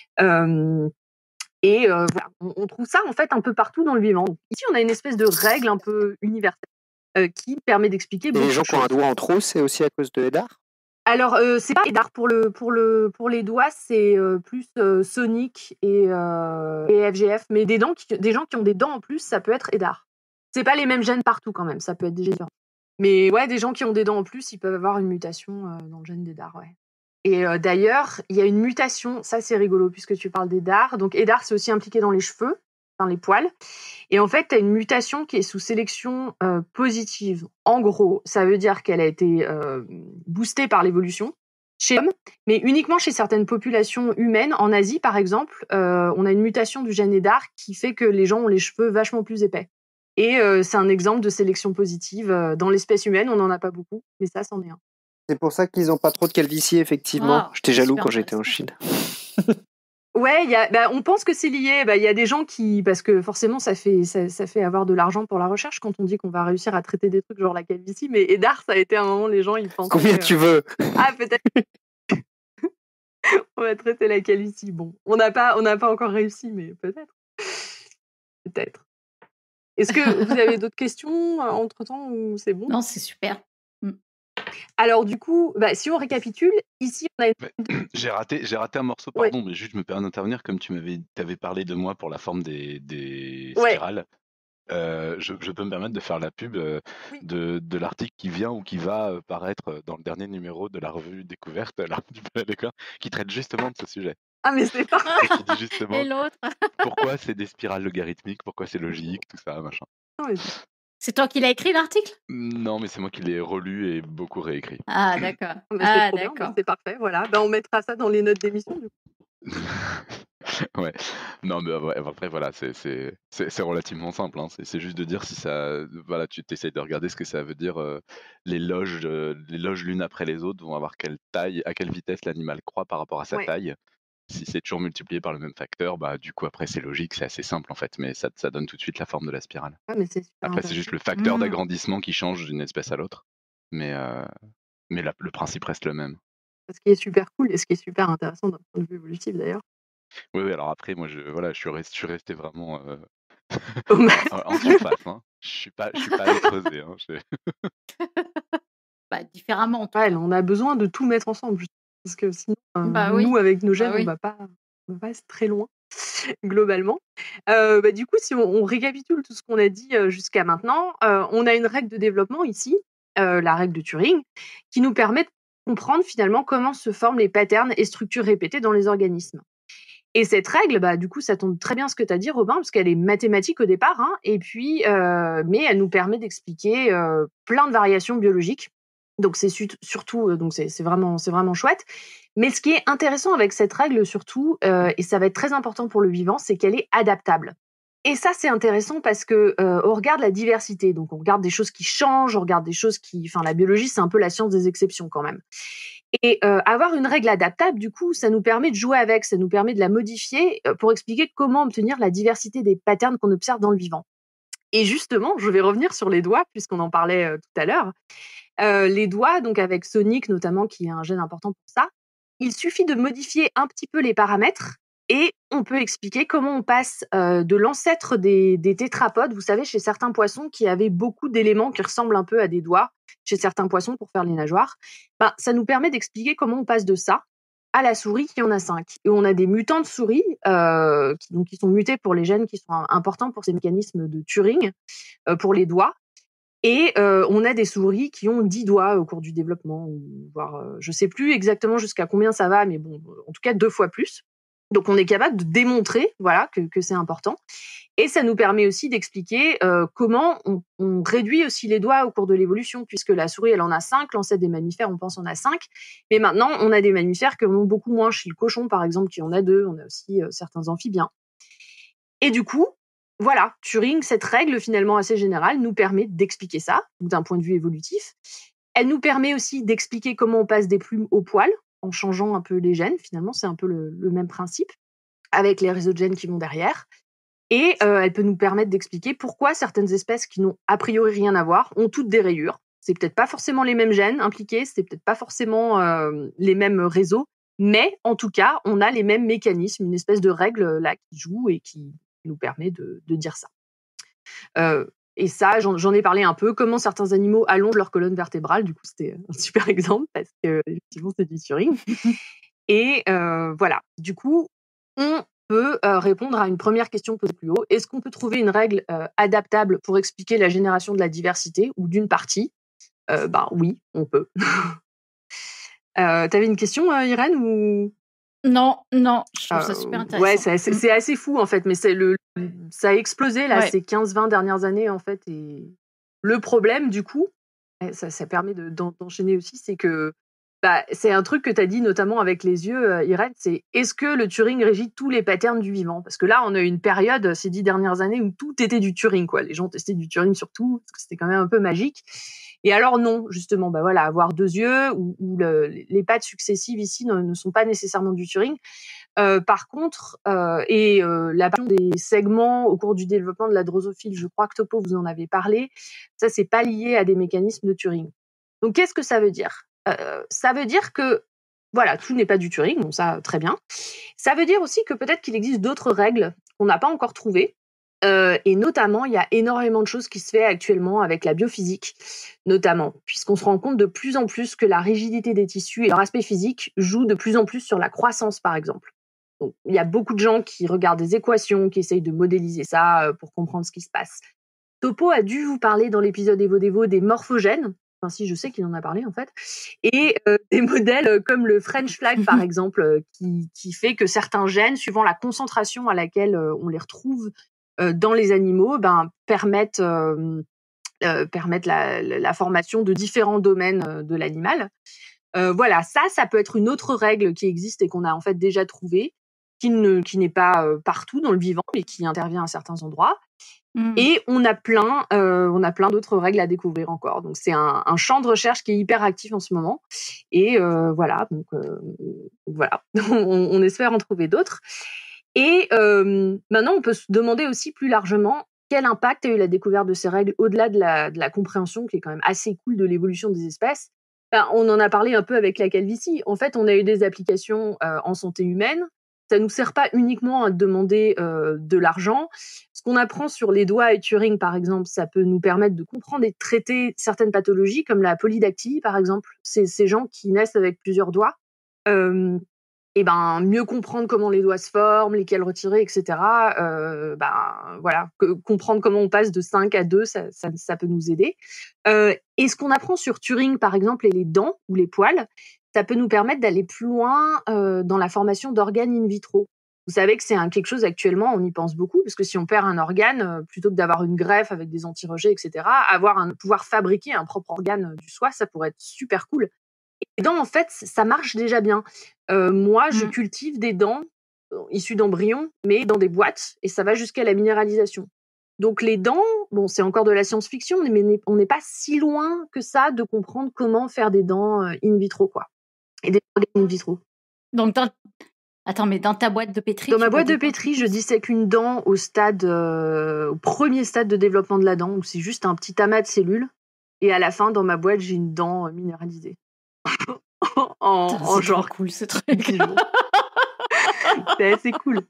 S5: Euh, et euh, voilà, on, on trouve ça, en fait, un peu partout dans le vivant. Ici, on a une espèce de règle un peu universelle euh, qui permet d'expliquer beaucoup de choses.
S2: Les gens qui ont un doigt en trop, c'est aussi à cause de E D A R?
S5: Alors, euh, c'est pas E D A R pour, le, pour, le, pour les doigts, c'est euh, plus euh, Sonic et, euh, et F G F. Mais des, dents qui, des gens qui ont des dents en plus, ça peut être E D A R. C'est pas les mêmes gènes partout quand même, ça peut être des gènes différents. Mais ouais, des gens qui ont des dents en plus, ils peuvent avoir une mutation euh, dans le gène d'E D A R, ouais. Et euh, d'ailleurs, il y a une mutation, ça c'est rigolo puisque tu parles d'E D A R. Donc E D A R, c'est aussi impliqué dans les cheveux, dans les poils. Et en fait, tu as une mutation qui est sous sélection euh, positive. En gros, ça veut dire qu'elle a été euh, boostée par l'évolution chez l'homme, mais uniquement chez certaines populations humaines. En Asie, par exemple, euh, on a une mutation du gène E D A R qui fait que les gens ont les cheveux vachement plus épais. Et euh, c'est un exemple de sélection positive. Dans l'espèce humaine, on n'en a pas beaucoup, mais ça, c'en est un.
S2: C'est pour ça qu'ils n'ont pas trop de calvitie, effectivement. Oh, J'étais jaloux quand j'étais en Chine.
S5: Ouais, y a, bah, on pense que c'est lié. Bah, y a des gens qui, parce que forcément, ça fait, ça, ça fait avoir de l'argent pour la recherche quand on dit qu'on va réussir à traiter des trucs genre la calvitie. Mais E D A R, ça a été un moment, les gens, ils pensent.
S2: Combien
S5: que,
S2: tu veux?
S5: Ah, peut-être. On va traiter la calvitie. Bon, on n'a pas, on n'a pas encore réussi, mais peut-être. Peut-être. Est-ce que vous avez d'autres questions entre-temps ou c'est bon?
S1: Non, c'est super. Mm.
S5: Alors du coup, bah, si on récapitule, ici on a...
S3: Une... J'ai raté, j'ai raté un morceau, pardon, ouais. Mais juste je me permets d'intervenir, comme tu m'avais avais parlé de moi pour la forme des, des spirales. Ouais. Euh, je, je peux me permettre de faire la pub euh, oui. de, de l'article qui vient ou qui va euh, paraître dans le dernier numéro de la revue Découverte, la revue du Décor, qui traite justement de ce sujet.
S5: Ah mais c'est parfait.
S3: Et qui dit justement Et l'autre pourquoi c'est des spirales logarithmiques, pourquoi c'est logique, tout ça, machin.
S5: Non, mais...
S1: C'est toi qui l'as écrit l'article?
S3: Non, mais c'est moi qui l'ai relu et beaucoup réécrit.
S1: Ah d'accord.
S5: Ah, d'accord. C'est parfait, voilà. Ben, on mettra ça dans les notes d'émission du coup.
S3: Ouais, non, mais après, voilà, c'est, c'est, c'est, c'est relativement simple. Hein. C'est, c'est juste de dire si ça. Voilà, tu t'essayes de regarder ce que ça veut dire. Euh, les loges, euh, les loges l'une après les autres vont avoir quelle taille, à quelle vitesse l'animal croît par rapport à sa ouais. taille. Si c'est toujours multiplié par le même facteur, bah du coup après c'est logique, c'est assez simple en fait, mais ça, ça donne tout de suite la forme de la spirale.
S5: Ah, mais c'est
S3: après c'est juste le facteur mmh. d'agrandissement qui change d'une espèce à l'autre, mais, euh, mais la, le principe reste le même.
S5: Ce qui est super cool et ce qui est super intéressant d'un point de vue évolutif d'ailleurs.
S3: Oui, oui, alors après moi je, voilà, je, suis, resté, je suis resté vraiment euh... en, en surface, hein. Je suis pas, je suis pas allé creuser. Hein. Je...
S1: bah, différemment.
S5: Ouais, on a besoin de tout mettre ensemble. Parce que sinon, euh, bah oui. nous, avec nos gènes, bah oui. on va pas, on va pas être très loin, globalement. Euh, bah, du coup, si on, on récapitule tout ce qu'on a dit euh, jusqu'à maintenant, euh, on a une règle de développement ici euh, la règle de Turing, qui nous permet de comprendre finalement comment se forment les patterns et structures répétées dans les organismes. Et cette règle, bah, du coup, ça tombe très bien ce que tu as dit, Robin, parce qu'elle est mathématique au départ, hein, et puis, euh, mais elle nous permet d'expliquer euh, plein de variations biologiques. Donc c'est su- surtout, euh, donc c'est c'est vraiment, c'est vraiment chouette. Mais ce qui est intéressant avec cette règle surtout, euh, et ça va être très important pour le vivant, c'est qu'elle est adaptable. Et ça, c'est intéressant parce que euh, on regarde la diversité, donc on regarde des choses qui changent, on regarde des choses qui, enfin, la biologie, c'est un peu la science des exceptions quand même. Et euh, avoir une règle adaptable, du coup, ça nous permet de jouer avec, ça nous permet de la modifier euh, pour expliquer comment obtenir la diversité des patterns qu'on observe dans le vivant. Et justement, je vais revenir sur les doigts, puisqu'on en parlait euh, tout à l'heure. Euh, les doigts, donc avec Sonic notamment, qui est un gène important pour ça, il suffit de modifier un petit peu les paramètres et on peut expliquer comment on passe euh, de l'ancêtre des, des tétrapodes, vous savez, chez certains poissons qui avaient beaucoup d'éléments qui ressemblent un peu à des doigts, chez certains poissons pour faire les nageoires. Ben, ça nous permet d'expliquer comment on passe de ça à la souris qui en a cinq. Et on a des mutants de souris euh, qui, donc, qui sont mutés pour les gènes qui sont importants pour ces mécanismes de Turing, euh, pour les doigts. Et euh, on a des souris qui ont dix doigts au cours du développement, ou voire, euh, je sais plus exactement jusqu'à combien ça va, mais bon, en tout cas deux fois plus. Donc on est capable de démontrer, voilà, que, que c'est important. Et ça nous permet aussi d'expliquer euh, comment on, on réduit aussi les doigts au cours de l'évolution, puisque la souris, elle en a cinq, l'ancêtre des mammifères, on pense en a cinq. Mais maintenant, on a des mammifères qui en ont beaucoup moins, chez le cochon, par exemple, qui en a deux. On a aussi euh, certains amphibiens. Et du coup, voilà, Turing, cette règle finalement assez générale, nous permet d'expliquer ça, d'un point de vue évolutif. Elle nous permet aussi d'expliquer comment on passe des plumes aux poils, en changeant un peu les gènes. Finalement, c'est un peu le, le même principe, avec les réseaux de gènes qui vont derrière. Et euh, elle peut nous permettre d'expliquer pourquoi certaines espèces qui n'ont a priori rien à voir ont toutes des rayures. C'est peut-être pas forcément les mêmes gènes impliqués, c'est peut-être pas forcément euh, les mêmes réseaux, mais en tout cas, on a les mêmes mécanismes, une espèce de règle là qui joue et qui nous permet de, de dire ça. Euh, et ça, j'en, j'en ai parlé un peu, comment certains animaux allongent leur colonne vertébrale. Du coup, c'était un super exemple parce que effectivement, c'est du Turing. Et euh, voilà. Du coup, on peut euh, répondre à une première question posée plus haut. Est-ce qu'on peut trouver une règle euh, adaptable pour expliquer la génération de la diversité ou d'une partie? euh, Ben oui, on peut. euh, T'avais une question, euh, Irène, ou...
S1: Non, non, je trouve ça
S5: Euh,
S1: super intéressant.
S5: ouais, c'est assez, c'est assez fou en fait, mais c'est le, ça a explosé là
S1: Ouais.
S5: ces quinze vingt dernières années en fait. Et le problème du coup, et ça, ça permet de, d'en- d'enchaîner aussi, c'est que bah, c'est un truc que tu as dit notamment avec les yeux, euh, Irène, c'est est-ce que le Turing régit tous les patterns du vivant? Parce que là, on a eu une période ces dix dernières années où tout était du Turing, quoi. Les gens testaient du Turing sur tout, parce que c'était quand même un peu magique. Et alors non, justement, bah voilà, avoir deux yeux ou, ou le- les pattes successives ici ne, ne sont pas nécessairement du Turing. Euh, par contre, euh, et euh, la part des segments au cours du développement de la drosophile, je crois que Topo vous en avez parlé, ça c'est pas lié à des mécanismes de Turing. Donc qu'est-ce que ça veut dire? euh, Ça veut dire que voilà, tout n'est pas du Turing, donc ça très bien. Ça veut dire aussi que peut-être qu'il existe d'autres règles qu'on n'a pas encore trouvées. Euh, et notamment, il y a énormément de choses qui se fait actuellement avec la biophysique, notamment, puisqu'on se rend compte de plus en plus que la rigidité des tissus et leur aspect physique jouent de plus en plus sur la croissance, par exemple. Donc, il y a beaucoup de gens qui regardent des équations, qui essayent de modéliser ça euh, pour comprendre ce qui se passe. Topo a dû vous parler dans l'épisode EvoDevo des morphogènes, enfin si, je sais qu'il en a parlé en fait, et euh, des modèles comme le French flag par exemple, euh, qui, qui fait que certains gènes, suivant la concentration à laquelle euh, on les retrouve euh, dans les animaux, ben, permettent, euh, euh, permettent la, la formation de différents domaines euh, de l'animal. Euh, voilà, ça, ça peut être une autre règle qui existe et qu'on a en fait déjà trouvée, qui, ne, qui n'est pas euh, partout dans le vivant, mais qui intervient à certains endroits.
S1: Mm.
S5: Et on a plein, euh, on a plein d'autres règles à découvrir encore. Donc c'est un, un champ de recherche qui est hyper actif en ce moment. Et euh, voilà, donc euh, voilà, on, on espère en trouver d'autres. Et euh, maintenant, on peut se demander aussi plus largement quel impact a eu la découverte de ces règles au-delà de la, de la compréhension qui est quand même assez cool de l'évolution des espèces. Ben, on en a parlé un peu avec la calvitie. En fait, on a eu des applications euh, en santé humaine. Ça ne nous sert pas uniquement à demander euh, de l'argent. Ce qu'on apprend sur les doigts et Turing, par exemple, ça peut nous permettre de comprendre et de traiter certaines pathologies, comme la polydactylie, par exemple. C'est ces gens qui naissent avec plusieurs doigts. Euh, et ben mieux comprendre comment les doigts se forment, lesquels retirer, et cetera. Euh, ben voilà, que, comprendre comment on passe de cinq à deux, ça, ça, ça peut nous aider. Euh, et ce qu'on apprend sur Turing, par exemple, et les dents ou les poils, ça peut nous permettre d'aller plus loin euh, dans la formation d'organes in vitro. Vous savez que c'est un, quelque chose actuellement, on y pense beaucoup, parce que si on perd un organe, euh, plutôt que d'avoir une greffe avec des anti-rejets, et cetera, avoir un, pouvoir fabriquer un propre organe du soi, ça pourrait être super cool. Et les dents, en fait, ça marche déjà bien. Euh, moi, je
S1: Mm.
S5: cultive des dents euh, issues d'embryons, mais dans des boîtes, et ça va jusqu'à la minéralisation. Donc les dents, bon, c'est encore de la science-fiction, mais on n'est pas si loin que ça de comprendre comment faire des dents euh, in vitro, quoi. Et des organes in vitro.
S1: Donc, dans... Attends, mais dans ta boîte de pétri,
S5: Dans
S1: tu
S5: ma
S1: vois
S5: boîte
S1: des
S5: de
S1: dents
S5: pétri,
S1: qui
S5: je
S1: poussent
S5: dissèque une dent au stade, euh, au premier stade de développement de la dent, où c'est juste un petit amas de cellules. Et à la fin, dans ma boîte, j'ai une dent euh, minéralisée. en,
S1: Putain,
S5: en
S1: c'est trop
S5: genre
S1: cool ce truc.
S5: dix jours. C'est assez cool.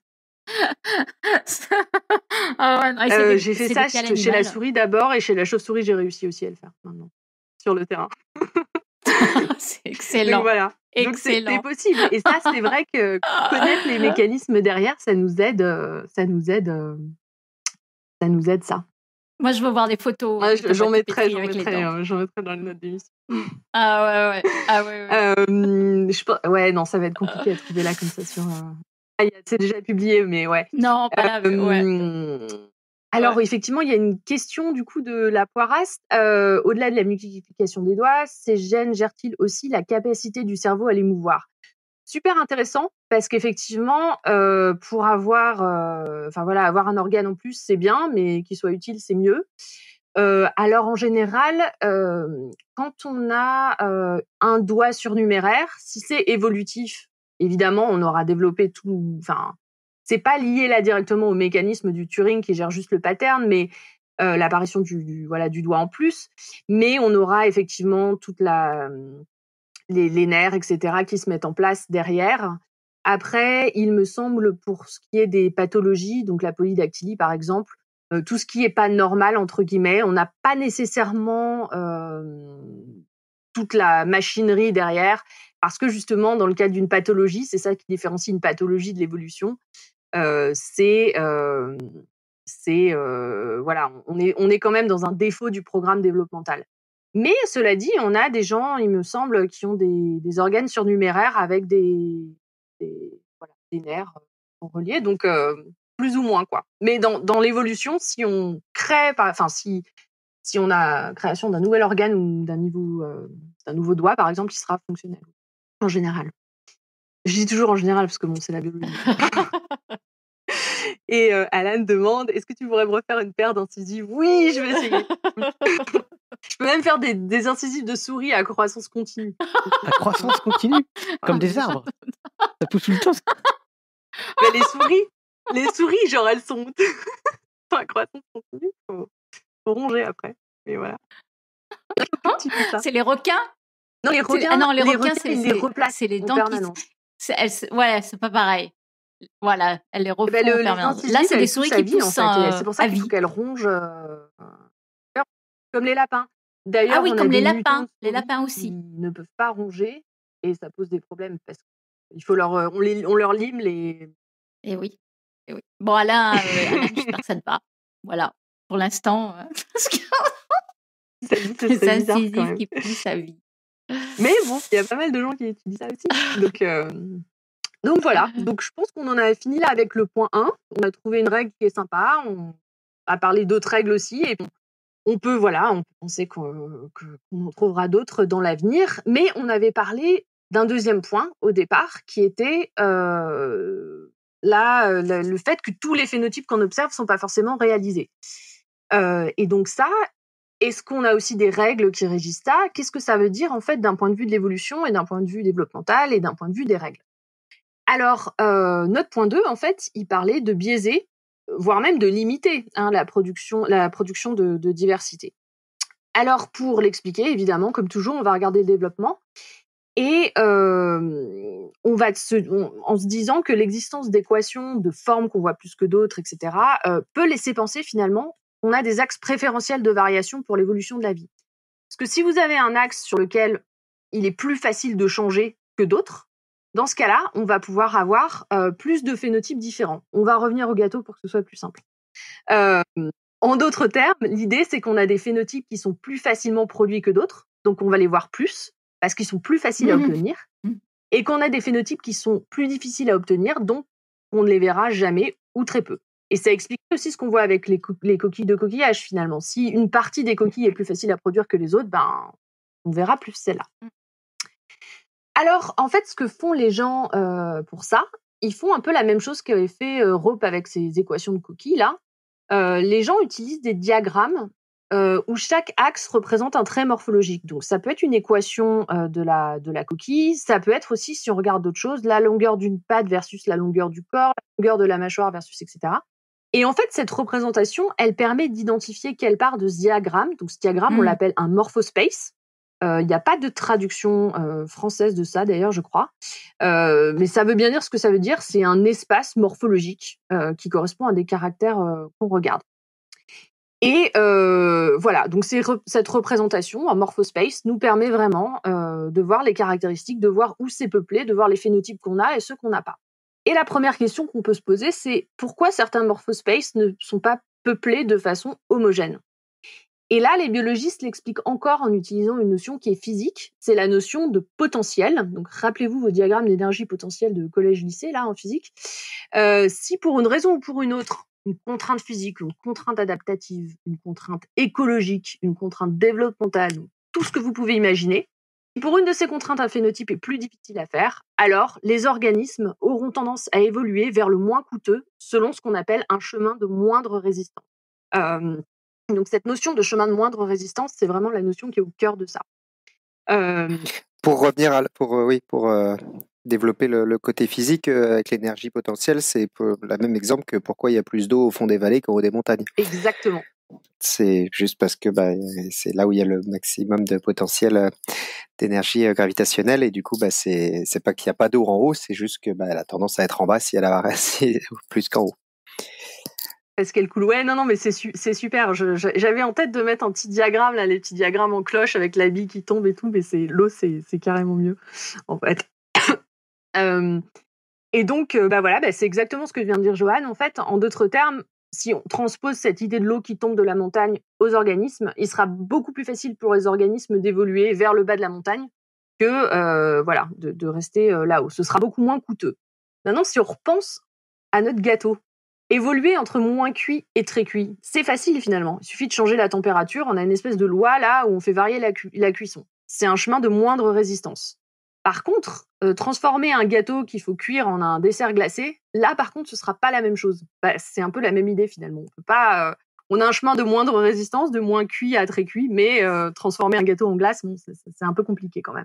S1: Ah ouais, non, et c'est
S5: Euh,
S1: des-
S5: j'ai fait
S1: c'est
S5: ça
S1: de quel
S5: ch- chez la
S1: animal
S5: souris d'abord, et chez la chauve-souris, j'ai réussi aussi à le faire maintenant, sur le terrain.
S1: C'est
S5: Donc
S1: excellent.
S5: voilà. Donc c'est c'est
S1: Excellent.
S5: possible. Et ça, c'est vrai que connaître les mécanismes derrière, ça nous aide, euh, ça nous aide, euh, ça nous aide ça.
S1: Moi, je veux voir des photos
S5: Ouais,
S1: hein, de
S5: je-
S1: ta
S5: j'en
S1: boîte de
S5: mettrai,
S1: pétri
S5: j'en
S1: avec les
S5: mettrai,
S1: dents.
S5: euh, j'en mettrai dans les notes d'émission.
S1: Mm. Ah ouais, ouais. Ah ouais, ouais.
S5: Euh, je pense- ouais, non, ça va être compliqué à trouver là comme ça sur. euh, Ah, il y a- c'est déjà publié, mais ouais.
S1: Non, pas là, mais ouais.
S5: Euh, Alors
S1: Ouais.
S5: effectivement, il y a une question du coup de la poirasse. Euh, au-delà de la multiplication des doigts, ces gènes gèrent-ils aussi la capacité du cerveau à les mouvoir? Super intéressant parce qu'effectivement, euh, pour avoir, euh, enfin voilà, avoir un organe en plus, c'est bien, mais qu'il soit utile, c'est mieux. Euh, alors en général, euh, quand on a euh, un doigt surnuméraire, si c'est évolutif, évidemment, on aura développé tout. Enfin, c'est pas lié là directement au mécanisme du Turing qui gère juste le pattern, mais euh, l'apparition du, du voilà du doigt en plus. Mais on aura effectivement toute la les, les nerfs, et cetera, qui se mettent en place derrière. Après, il me semble, pour ce qui est des pathologies, donc la polydactylie par exemple, euh, tout ce qui est pas normal, entre guillemets, on n'a pas nécessairement euh, toute la machinerie derrière, parce que justement, dans le cadre d'une pathologie, c'est ça qui différencie une pathologie de l'évolution, euh, c'est... Euh, c'est euh, voilà, on est, on est quand même dans un défaut du programme développemental. Mais cela dit, on a des gens, il me semble, qui ont des, des organes surnuméraires avec des, des, voilà, des nerfs reliés, donc euh, plus ou moins quoi. Mais dans, dans l'évolution, si on crée, par- enfin si si on a création d'un nouvel organe ou d'un niveau euh, d'un nouveau doigt, par exemple, il sera fonctionnel en général. Je dis toujours en général parce que bon, c'est la biologie. Et euh, Alan demande, est-ce que tu pourrais me refaire une paire d'incisives? Oui, je vais essayer. Je peux même faire des, des incisives de souris à croissance continue.
S4: La croissance continue, comme des arbres. Ça pousse tout le temps. ça.
S5: Mais les souris, les souris, genre elles sont à croissance continue, faut, faut ronger après. Et voilà. Continue ça.
S1: C'est les requins?
S5: Non, les
S1: C'est-
S5: requins,
S1: ah non, les
S5: les
S1: requins,
S5: requins,
S1: c'est
S5: ils les
S1: c'est-
S5: replacent
S1: c'est les
S5: en
S1: dents qui.
S5: permanence.
S1: c'est- elles se- Ouais, c'est pas pareil. Voilà, elles les refont
S5: Eh ben, le-
S1: en
S5: les
S1: permanence.
S5: incisives,
S1: Là, c'est des
S5: elles
S1: souris
S5: poussent
S1: qui
S5: à vie, en
S1: poussent
S5: fait. Et
S1: euh,
S5: c'est pour ça
S1: à
S5: qu'il faut
S1: vie.
S5: qu'elles rongent euh, comme les lapins.
S1: Ah
S5: D'ailleurs,
S1: oui,
S5: on a
S1: comme les
S5: des mutants
S1: lapins.
S5: de
S1: Les
S5: souris
S1: lapins
S5: qui
S1: aussi.
S5: ne peuvent pas ronger et ça pose des problèmes parce qu'il faut leur, euh, on, les, on leur lime les.
S1: Et oui. Eh oui. Bon, Alain, euh, Alan, j'espère que ça te va. Voilà. Pour l'instant, euh, parce que
S5: Ça dit, ce
S1: les
S5: serait bizarre quand
S1: incisives
S5: même.
S1: qui poussent à vie.
S5: Mais bon, il y a pas mal de gens qui utilisent ça aussi. Donc, euh, donc voilà. Donc je pense qu'on en a fini là avec le point un. On a trouvé une règle qui est sympa. On a parlé d'autres règles aussi. Et on peut, voilà, on peut penser qu'on que- qu'on en trouvera d'autres dans l'avenir. Mais on avait parlé d'un deuxième point au départ qui était euh, là, euh, le, le fait que tous les phénotypes qu'on observe ne sont pas forcément réalisés. Euh, et donc ça, est-ce qu'on a aussi des règles qui régissent ça? Qu'est-ce que ça veut dire en fait d'un point de vue de l'évolution et d'un point de vue développemental et d'un point de vue des règles? Alors, euh, notre point deux, en fait, il parlait de biaiser, voire même de limiter hein, la production, la production de, de diversité. Alors, pour l'expliquer, évidemment, comme toujours, on va regarder le développement et euh, on va se, on, en se disant que l'existence d'équations de formes qu'on voit plus que d'autres, et cetera, euh, peut laisser penser finalement qu'on a des axes préférentiels de variation pour l'évolution de la vie. Parce que si vous avez un axe sur lequel il est plus facile de changer que d'autres, Dans ce cas-là, on va pouvoir avoir euh, plus de phénotypes différents. On va revenir au gâteau pour que ce soit plus simple. Euh, en d'autres termes, l'idée, c'est qu'on a des phénotypes qui sont plus facilement produits que d'autres, donc on va les voir plus, parce qu'ils sont plus faciles à
S1: Mhm.
S5: obtenir,
S1: Mhm.
S5: et qu'on a des phénotypes qui sont plus difficiles à obtenir, donc on ne les verra jamais ou très peu. Et ça explique aussi ce qu'on voit avec les, co- les coquilles de coquillage, finalement. Si une partie des coquilles est plus facile à produire que les autres, ben, on verra plus celle-là. Alors, en fait, ce que font les gens euh, pour ça, ils font un peu la même chose qu'avait fait euh, Rope avec ses équations de coquilles, là. Euh, les gens utilisent des diagrammes euh, où chaque axe représente un trait morphologique. Donc, ça peut être une équation euh, de, la, de la coquille, ça peut être aussi, si on regarde d'autres choses, la longueur d'une patte versus la longueur du corps, la longueur de la mâchoire versus et cetera. Et en fait, cette représentation, elle permet d'identifier quelle part de ce diagramme. Donc, ce diagramme, on
S1: Mm.
S5: l'appelle un morphospace. Il n'y a pas de traduction euh, française de ça, d'ailleurs, je crois. Euh, mais ça veut bien dire ce que ça veut dire. C'est un espace morphologique euh, qui correspond à des caractères euh, qu'on regarde. Et euh, voilà, donc c'est re- cette représentation en morphospace nous permet vraiment euh, de voir les caractéristiques, de voir où c'est peuplé, de voir les phénotypes qu'on a et ceux qu'on n'a pas. Et la première question qu'on peut se poser, c'est pourquoi certains morphospaces ne sont pas peuplés de façon homogène? Et là, les biologistes l'expliquent encore en utilisant une notion qui est physique, c'est la notion de potentiel. Donc, rappelez-vous vos diagrammes d'énergie potentielle de collège-lycée, là, en physique. Euh, si pour une raison ou pour une autre, une contrainte physique, une contrainte adaptative, une contrainte écologique, une contrainte développementale, tout ce que vous pouvez imaginer, si pour une de ces contraintes un phénotype est plus difficile à faire, alors les organismes auront tendance à évoluer vers le moins coûteux selon ce qu'on appelle un chemin de moindre résistance. Euh, donc cette notion de chemin de moindre résistance, c'est vraiment la notion qui est au cœur de ça. Euh,
S2: Pour revenir à, pour, euh, oui, pour euh, développer le, le côté physique euh, avec l'énergie potentielle, c'est pour- le même exemple que pourquoi il y a plus d'eau au fond des vallées qu'au haut des montagnes.
S5: exactement.
S2: C'est juste parce que bah, c'est là où il y a le maximum de potentiel euh, d'énergie euh, gravitationnelle et du coup bah, c'est c'est pas qu'il n'y a pas d'eau en haut, c'est juste que bah, elle a tendance à être en bas si elle a si- plus qu'en haut.
S5: Parce qu'elle coule. Ouais, non, non, mais c'est su- c'est super. Je- je- J'avais en tête de mettre un petit diagramme, là, les petits diagrammes en cloche avec la bille qui tombe et tout, mais c'est l'eau, c'est c'est carrément mieux, en fait. Euh, et donc, euh, bah voilà, bah, c'est exactement ce que vient de dire Johan. En fait, en d'autres termes, si on transpose cette idée de l'eau qui tombe de la montagne aux organismes, il sera beaucoup plus facile pour les organismes d'évoluer vers le bas de la montagne que euh, voilà, de, de rester euh, là-haut. Ce sera beaucoup moins coûteux. Maintenant, si on repense à notre gâteau, évoluer entre moins cuit et très cuit, c'est facile finalement. Il suffit de changer la température. On a une espèce de loi là où on fait varier la, cu- la cuisson. C'est un chemin de moindre résistance. Par contre, euh, transformer un gâteau qu'il faut cuire en un dessert glacé, là par contre, ce sera pas la même chose. Bah, c'est un peu la même idée finalement. On peut pas. euh, on a un chemin de moindre résistance, de moins cuit à très cuit, mais euh, transformer un gâteau en glace, bon, c'est, c'est un peu compliqué quand même.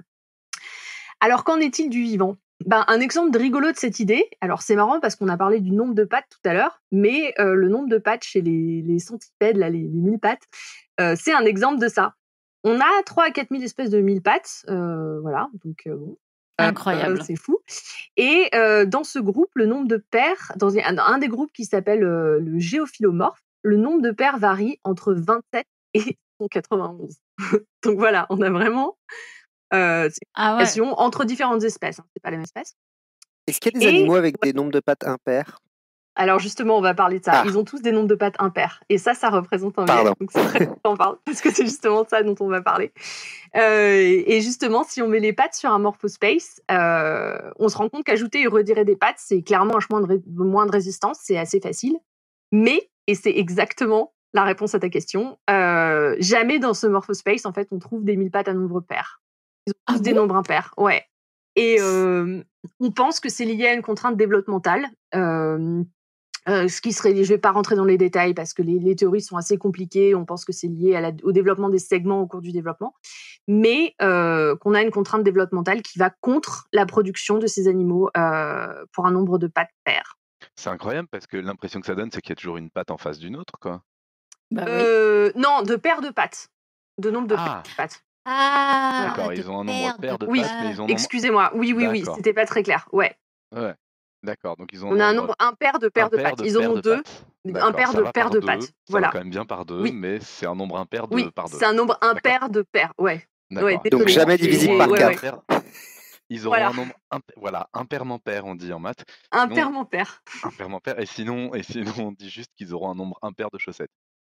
S5: Alors qu'en est-il du vivant? Ben, un exemple de rigolo de cette idée, alors c'est marrant parce qu'on a parlé du nombre de pattes tout à l'heure, mais euh, le nombre de pattes chez les, les centipèdes, là, les, les mille pattes, euh, c'est un exemple de ça. On a trois à quatre mille espèces de mille pattes, euh, voilà, donc euh, bon,
S1: Incroyable.
S5: euh, c'est fou. Et euh, dans ce groupe, le nombre de paires, dans un, un des groupes qui s'appelle euh, le géophilomorphe, le nombre de paires varie entre vingt-sept et cent quatre-vingt-onze. Donc voilà, on a vraiment euh, c'est
S1: Ah
S5: une
S1: ouais.
S5: variation entre différentes espèces, hein, c'est pas la même espèce.
S2: Est-ce qu'il y a des
S5: Et
S2: animaux avec des nombres de pattes impairs?
S5: alors justement, on va parler de ça.
S2: Ah.
S5: Ils ont tous des nombres de pattes impairs. Et ça, ça représente un biais.
S2: Pardon.
S5: Donc c'est très bien qu'on en parle, parce que c'est justement ça dont on va parler. Euh, et justement, si on met les pattes sur un morphospace, euh, on se rend compte qu'ajouter et retirer des pattes, c'est clairement un chemin de, ré- de moins de résistance. C'est assez facile. Mais, et c'est exactement la réponse à ta question, euh, jamais dans ce morphospace, en fait, on trouve des mille pattes à nombre pair. Ils ont tous
S1: Ah
S5: des
S1: bon
S5: nombres impairs. Ouais. Et euh, on pense que c'est lié à une contrainte développementale. Euh, euh, ce qui serait, je vais pas rentrer dans les détails parce que les, les théories sont assez compliquées. On pense que c'est lié à la, au développement des segments au cours du développement, mais euh, qu'on a une contrainte développementale qui va contre la production de ces animaux euh, pour un nombre de pattes paires.
S3: C'est incroyable parce que l'impression que ça donne, c'est qu'il y a toujours une patte en face d'une autre, quoi.
S1: Bah oui.
S5: Euh, non, de paires de pattes, de nombre de
S3: Ah,
S5: pattes.
S1: Ah,
S3: d'accord,
S1: de
S3: ils ont un nombre
S1: paires
S3: pair de
S5: Oui,
S3: pattes, mais ils ont un nombre...
S5: Excusez-moi. Oui, oui, oui,
S3: D'accord.
S5: c'était pas très clair. Ouais.
S3: Ouais, d'accord, donc ils ont
S5: On a un
S3: nombre
S5: nombre impair de paires de
S3: impair
S5: pattes.
S3: de
S5: Ils en
S3: paires
S5: ont
S3: de
S5: deux.
S3: pattes.
S5: Un
S3: D'accord,
S5: paire
S3: ça
S5: de
S3: va
S5: paires
S3: par
S5: de
S3: deux,
S5: pattes.
S3: ça va
S5: Voilà.
S3: quand même bien par deux,
S5: Oui.
S3: mais c'est un nombre impair de
S5: Oui,
S3: par deux.
S5: c'est un nombre
S3: D'accord.
S5: impair de paires. Ouais.
S3: D'accord.
S5: Ouais,
S2: Donc
S5: désolé.
S2: jamais
S5: J'ai-
S2: divisible
S5: j'ai-
S2: par
S5: ouais,
S2: quatre.
S5: ouais.
S3: ils auront
S5: Voilà,
S3: un nombre imp voilà, impair-mampair, on dit en maths.
S5: un
S3: Sinon
S5: père, mon père.
S3: impair-mampair et sinon et sinon on dit juste qu'ils auront un nombre impair de chaussettes.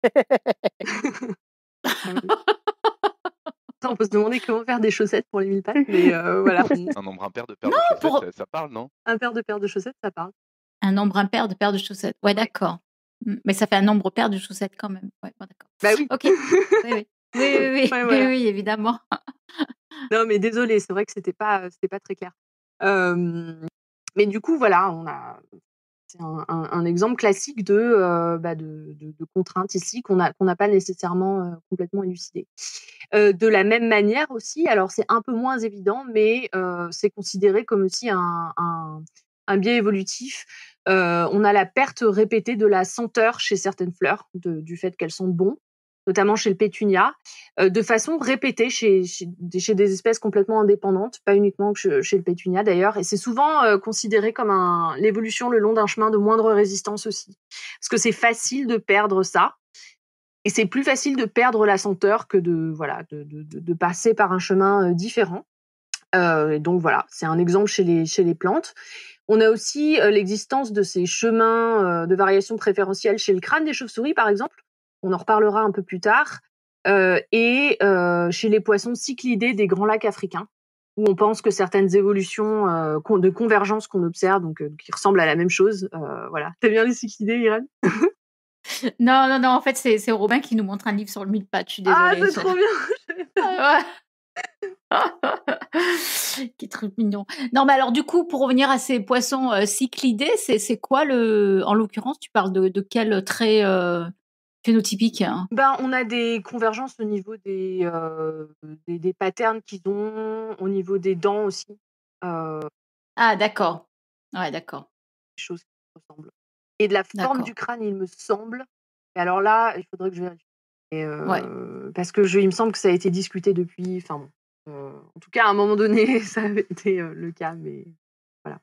S5: Pas mal. Ça, on peut se demander comment faire des chaussettes pour les mille pattes, mais euh, voilà.
S3: Un nombre impair de paires
S1: Non,
S3: de chaussettes,
S1: pour
S3: ça ça parle, non?
S5: Un paire de paires de chaussettes, ça parle.
S1: un nombre impair de paires de chaussettes. Ouais,
S5: Ouais.
S1: d'accord. Mm, Mais ça fait un nombre pair de chaussettes quand même. Ouais, bon, d'accord.
S5: Bah oui.
S1: Ok. Oui, oui. Oui, oui, oui,
S5: Ouais,
S1: oui,
S5: voilà.
S1: oui, évidemment.
S5: Non, mais désolé, c'est vrai que c'était pas, c'était pas très clair. Euh, mais du coup, voilà, on a, c'est un, un- un exemple classique de, euh, bah, de, de, de contrainte ici qu'on a, qu'on n'a pas nécessairement euh, complètement élucidé. Euh, de la même manière aussi, alors c'est un peu moins évident, mais euh, c'est considéré comme aussi un, un, un biais évolutif. Euh, on a la perte répétée de la senteur chez certaines fleurs, de- du fait qu'elles sentent bon, notamment chez le pétunia, euh, de façon répétée chez, chez, des- chez des espèces complètement indépendantes, pas uniquement que chez, chez le pétunia d'ailleurs, et c'est souvent euh, considéré comme un, l'évolution le long d'un chemin de moindre résistance aussi. Parce que c'est facile de perdre ça, et c'est plus facile de perdre la senteur que de, voilà, de, de, de, de passer par un chemin euh, différent. Euh, et donc voilà, c'est un exemple chez les, chez les plantes. On a aussi euh, l'existence de ces chemins euh, de variation préférentielle chez le crâne des chauves-souris, par exemple. On en reparlera un peu plus tard. Euh, et euh, chez les poissons cyclidés des grands lacs africains, où on pense que certaines évolutions euh, con- de convergence qu'on observe, donc euh, qui ressemblent à la même chose. Euh, voilà. T'as bien les cyclidés, Irène?
S1: Non, non, non, en fait, c'est c'est Robin qui nous montre un livre sur le mille pattes. Je suis
S5: Ah,
S1: désolée.
S5: c'est
S1: je-
S5: trop bien!
S1: Ah, ouais. Qui truc mignon. Non, mais alors, du coup, pour revenir à ces poissons euh, cyclidés, c'est c'est quoi le. En l'occurrence, tu parles de, de quel trait euh, phénotypique, hein?
S5: Ben, on a des convergences au niveau des, euh, des, des patterns qu'ils ont, au niveau des dents aussi, euh,
S1: Ah, d'accord. Ouais, d'accord.
S5: des choses qui ressemblent. Et de la forme
S1: D'accord.
S5: du crâne, il me semble. Et alors là, il faudrait que je vérifie. Et,
S1: Ouais.
S5: euh, parce que je, il me semble que ça a été discuté depuis. Enfin bon. Euh, en tout cas, à un moment donné, ça avait été euh, le cas, mais voilà.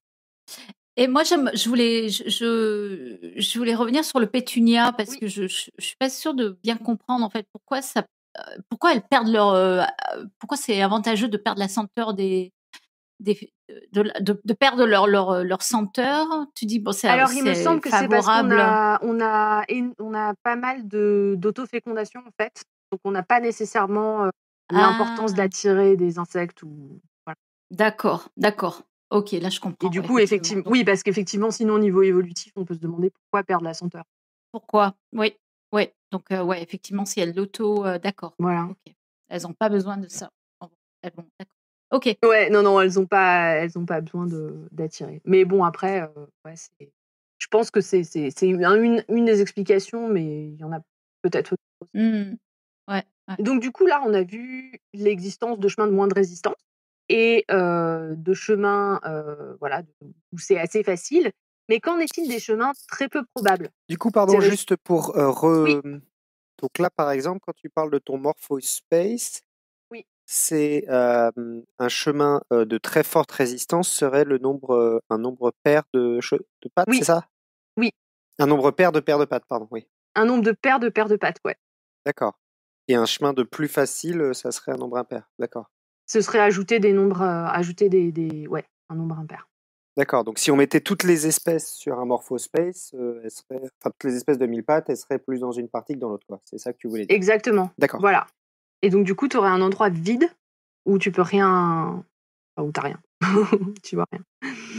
S1: Et moi, j'aime- je voulais, je, je, je voulais revenir sur le pétunia parce
S5: Oui.
S1: que je, je, je suis pas sûre de bien comprendre en fait pourquoi ça, euh, pourquoi elles perdent leur, euh, euh, pourquoi c'est avantageux de perdre la senteur des, des de, de, de perdre leur, leur, leur senteur. Tu dis bon, c'est
S5: Alors, il me
S1: c'est
S5: semble que c'est parce qu'on
S1: favorable.
S5: a, on a, én- on a pas mal de d'autofécondation en fait. Donc, on n'a pas nécessairement euh, l'importance
S1: Ah,
S5: d'attirer des insectes ou voilà.
S1: d'accord, d'accord. Ok, là je
S5: Et
S1: comprends.
S5: du
S1: Ouais,
S5: coup,
S1: effectivement.
S5: effectivement,
S1: Donc,
S5: oui, parce qu'effectivement, sinon au niveau évolutif, on peut se demander pourquoi perdre la senteur.
S1: pourquoi? Oui, oui. Donc euh, ouais, effectivement, si elles l'auto, euh, d'accord.
S5: Voilà.
S1: Ok. Elles n'ont pas besoin de ça. Bon, elles vont- d'accord. Ok.
S5: Ouais, non, non, elles ont pas, elles ont pas besoin de d'attirer. Mais bon, après, euh, ouais, c'est, je pense que c'est c'est c'est une, une une des explications, mais il y en a peut-être autres aussi.
S1: Hmm. Ouais, ouais.
S5: Et donc, du coup, là, on a vu l'existence de chemins de moindre résistance et euh, de chemins euh, voilà, de- où c'est assez facile. Mais qu'en est-il des chemins très peu probables?
S2: Du coup, pardon,
S5: C'est ré-
S2: juste pour euh,
S5: Oui,
S2: re... Donc là, par exemple, quand tu parles de ton Morphospace,
S5: oui,
S2: c'est euh, un chemin euh, de très forte résistance serait le nombre, euh, un nombre pair de, che- de pattes, c'est
S5: oui,
S2: ça?
S5: oui.
S2: Un nombre pair de paires de pattes, pardon, oui.
S5: Un nombre de paires de paires de pattes, ouais.
S2: D'accord. Et un chemin de plus facile, euh, ça serait un nombre impair. D'accord.
S5: Ce serait ajouter des nombres, euh, ajouter des, des, ouais, un nombre impair.
S2: D'accord. Donc si on mettait toutes les espèces sur un Morphospace, euh, elles seraient... enfin toutes les espèces de mille pattes, elles seraient plus dans une partie que dans l'autre, quoi. C'est ça que tu voulais dire.
S5: Exactement.
S2: D'accord.
S5: Voilà. Et donc, du coup, tu aurais un endroit vide où tu peux rien. Enfin, où t'as rien. Tu vois rien.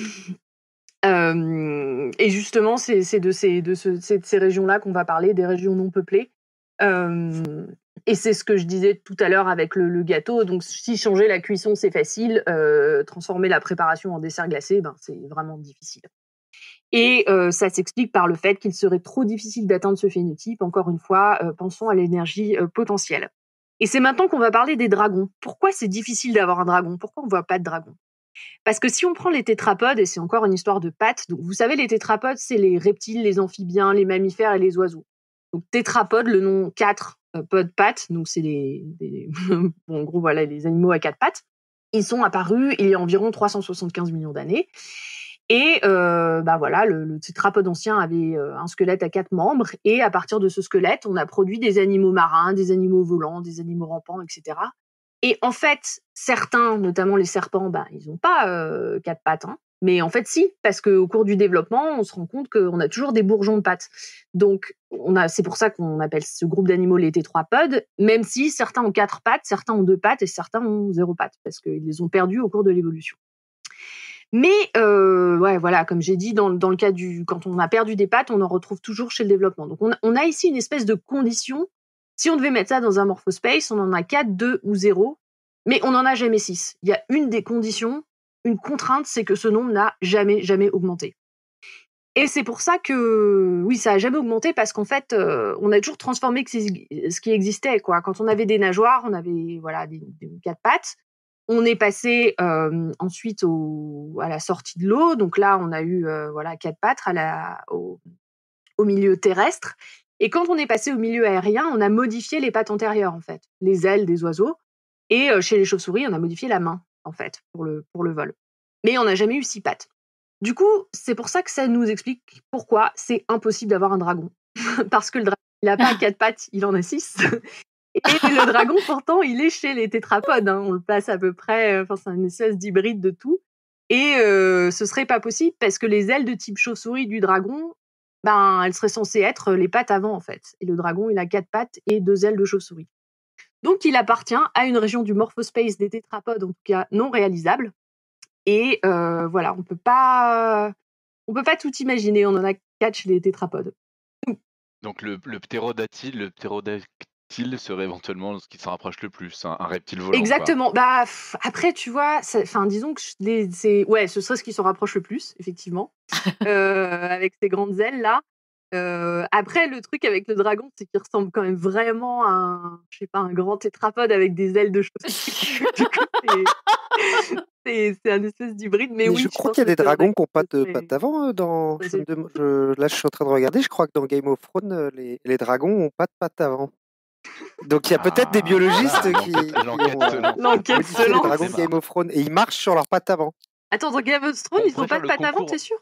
S5: Euh, et justement, c'est c'est de ces, de, ce, c'est de ces régions-là qu'on va parler, des régions non peuplées. Euh, et c'est ce que je disais tout à l'heure avec le, le gâteau. Donc, si changer la cuisson, c'est facile, euh, transformer la préparation en dessert glacé, ben, c'est vraiment difficile. Et euh, ça s'explique par le fait qu'il serait trop difficile d'atteindre ce phénotype. Encore une fois, euh, pensons à l'énergie euh, potentielle. Et c'est maintenant qu'on va parler des dragons. Pourquoi c'est difficile d'avoir un dragon? Pourquoi on ne voit pas de dragon? Parce que si on prend les tétrapodes, et c'est encore une histoire de pattes, donc vous savez, les tétrapodes, c'est les reptiles, les amphibiens, les mammifères et les oiseaux. Donc tétrapode, le nom quatre, euh, pod pattes, donc c'est les, des- bon, en gros, voilà, les animaux à quatre pattes. Ils sont apparus il y a environ trois cent soixante-quinze millions d'années. Et euh, bah voilà, le, le tétrapode ancien avait euh, un squelette à quatre membres, et à partir de ce squelette, on a produit des animaux marins, des animaux volants, des animaux rampants, et cetera. Et en fait, certains, notamment les serpents, bah, ils n'ont pas euh, quatre pattes. Hein. Mais en fait, si, parce qu'au cours du développement, on se rend compte qu'on a toujours des bourgeons de pattes. Donc, on a, c'est pour ça qu'on appelle ce groupe d'animaux les tétrapodes, même si certains ont quatre pattes, certains ont deux pattes et certains ont zéro patte, parce qu'ils les ont perdus au cours de l'évolution. Mais, euh, ouais, voilà, comme j'ai dit, dans, dans le cas du... Quand on a perdu des pattes, on en retrouve toujours chez le développement. Donc, on a, on a ici une espèce de condition. Si on devait mettre ça dans un morphospace, on en a quatre, deux ou zéro, mais on n'en a jamais six. Il y a une des conditions, une contrainte, c'est que ce nombre n'a jamais, jamais augmenté. Et c'est pour ça que, oui, ça n'a jamais augmenté parce qu'en fait, euh, on a toujours transformé ce qui existait, quoi. Quand on avait des nageoires, on avait voilà, des, des quatre pattes. On est passé euh, ensuite au, à la sortie de l'eau. Donc là, on a eu euh, voilà, quatre pattes à la, au, au milieu terrestre. Et quand on est passé au milieu aérien, on a modifié les pattes antérieures, en fait, les ailes des oiseaux. Et euh, chez les chauves-souris, on a modifié la main, en fait, pour le, pour le vol. Mais on n'a jamais eu six pattes. Du coup, c'est pour ça que ça nous explique pourquoi c'est impossible d'avoir un dragon. Parce que le dragon, il n'a pas quatre pattes, il en a six. Et le dragon, pourtant, il est chez les tétrapodes. Hein. On le place à peu près, enfin, c'est une espèce d'hybride de tout. Et euh, ce serait pas possible parce que les ailes de type chauve-souris du dragon, ben, elles seraient censées être les pattes avant, en fait. Et le dragon, il a quatre pattes et deux ailes de chauve-souris. Donc, il appartient à une région du morphospace des tétrapodes, en tout cas non réalisable. Et euh, voilà, on peut pas, on peut pas tout imaginer. On en a quatre chez les tétrapodes.
S3: Donc le, le ptérodactyle, le ptérodactyle serait éventuellement ce qui se rapproche le plus, un, un reptile volant.
S5: Exactement.
S3: Quoi.
S5: Bah pff, après, tu vois, enfin disons que les, c'est, ouais, ce serait ce qui se rapproche le plus, effectivement, euh, avec ces grandes ailes là. Euh, après, le truc avec le dragon, c'est qu'il ressemble quand même vraiment à un, je sais pas, un grand tétrapode avec des ailes de chauve-souris. Du coup, c'est, c'est, c'est un espèce d'hybride. Mais,
S2: Mais
S5: oui,
S2: je
S5: je
S2: crois
S5: pense
S2: qu'il y a
S5: que
S2: des dragons qui n'ont pas de
S5: c'est-
S2: pattes avant euh, dans.
S5: Ouais,
S2: je me
S5: c'est-
S2: dem- je- Là, je suis en train de regarder. Je crois que dans Game of Thrones, euh, les, les dragons n'ont pas de pattes avant. Donc il y a peut-être des
S3: Ah,
S2: biologistes
S3: voilà,
S2: qui,
S3: l'enquête-
S2: qui
S3: l'enquête
S2: ont
S3: se
S2: euh,
S3: lance.
S5: L'enquête
S2: modifié
S5: se
S2: les
S5: lance.
S2: dragons de Game of Thrones et ils marchent sur leurs pattes avant.
S5: Attends, dans Game of Thrones,
S3: On
S5: ils
S3: pourrait
S5: ont pas
S3: faire
S5: de
S3: le
S5: pattes avant,
S3: concours.
S5: t'es sûr?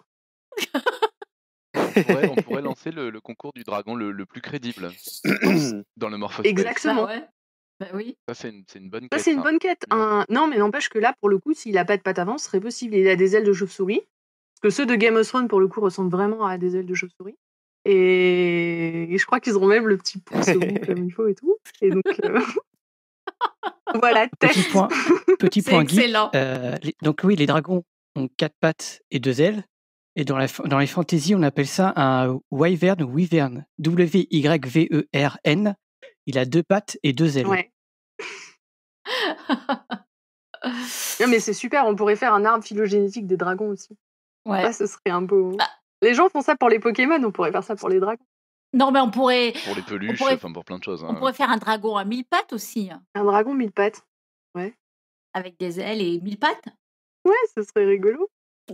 S3: On pourrait, on pourrait lancer le, le concours du dragon le, le plus crédible dans le morphospace.
S5: Exactement.
S1: Bah ouais. Bah oui.
S3: Ça, c'est une, c'est une bonne
S5: Ça,
S3: quête.
S5: c'est une
S3: ça.
S5: bonne quête.
S3: Ouais.
S5: Un- Non, mais n'empêche que là, pour le coup, s'il a pas de pattes avant, ce serait possible. Il a des ailes de chauve-souris. Parce que ceux de Game of Thrones, pour le coup, ressemblent vraiment à des ailes de chauve-souris. Et, et je crois qu'ils auront même le petit pouce au bout comme il faut et tout. Et donc, euh, voilà,
S4: Petit
S5: test.
S4: point, petit
S1: C'est
S4: point geek.
S1: excellent.
S4: Euh, les- donc oui, les dragons ont quatre pattes et deux ailes. Et dans, la, fa- dans les fantaisies, on appelle ça un wyvern ou wyvern. W Y V E R N. Il a deux pattes et deux ailes.
S5: Ouais. Non, mais c'est super, on pourrait faire un arbre phylogénétique des dragons aussi.
S1: Ouais.
S5: Ça, ce serait un beau.
S1: Bah.
S5: Les gens font ça pour les Pokémon, on pourrait faire ça pour les dragons.
S1: Non, mais on pourrait,
S3: Pour les peluches,
S1: pourrait-
S3: enfin pour plein de choses.
S1: on
S3: hein.
S1: pourrait faire un dragon à mille pattes aussi, hein,
S5: Un dragon mille pattes.
S1: avec des ailes et mille pattes.
S5: Ouais, ce serait rigolo.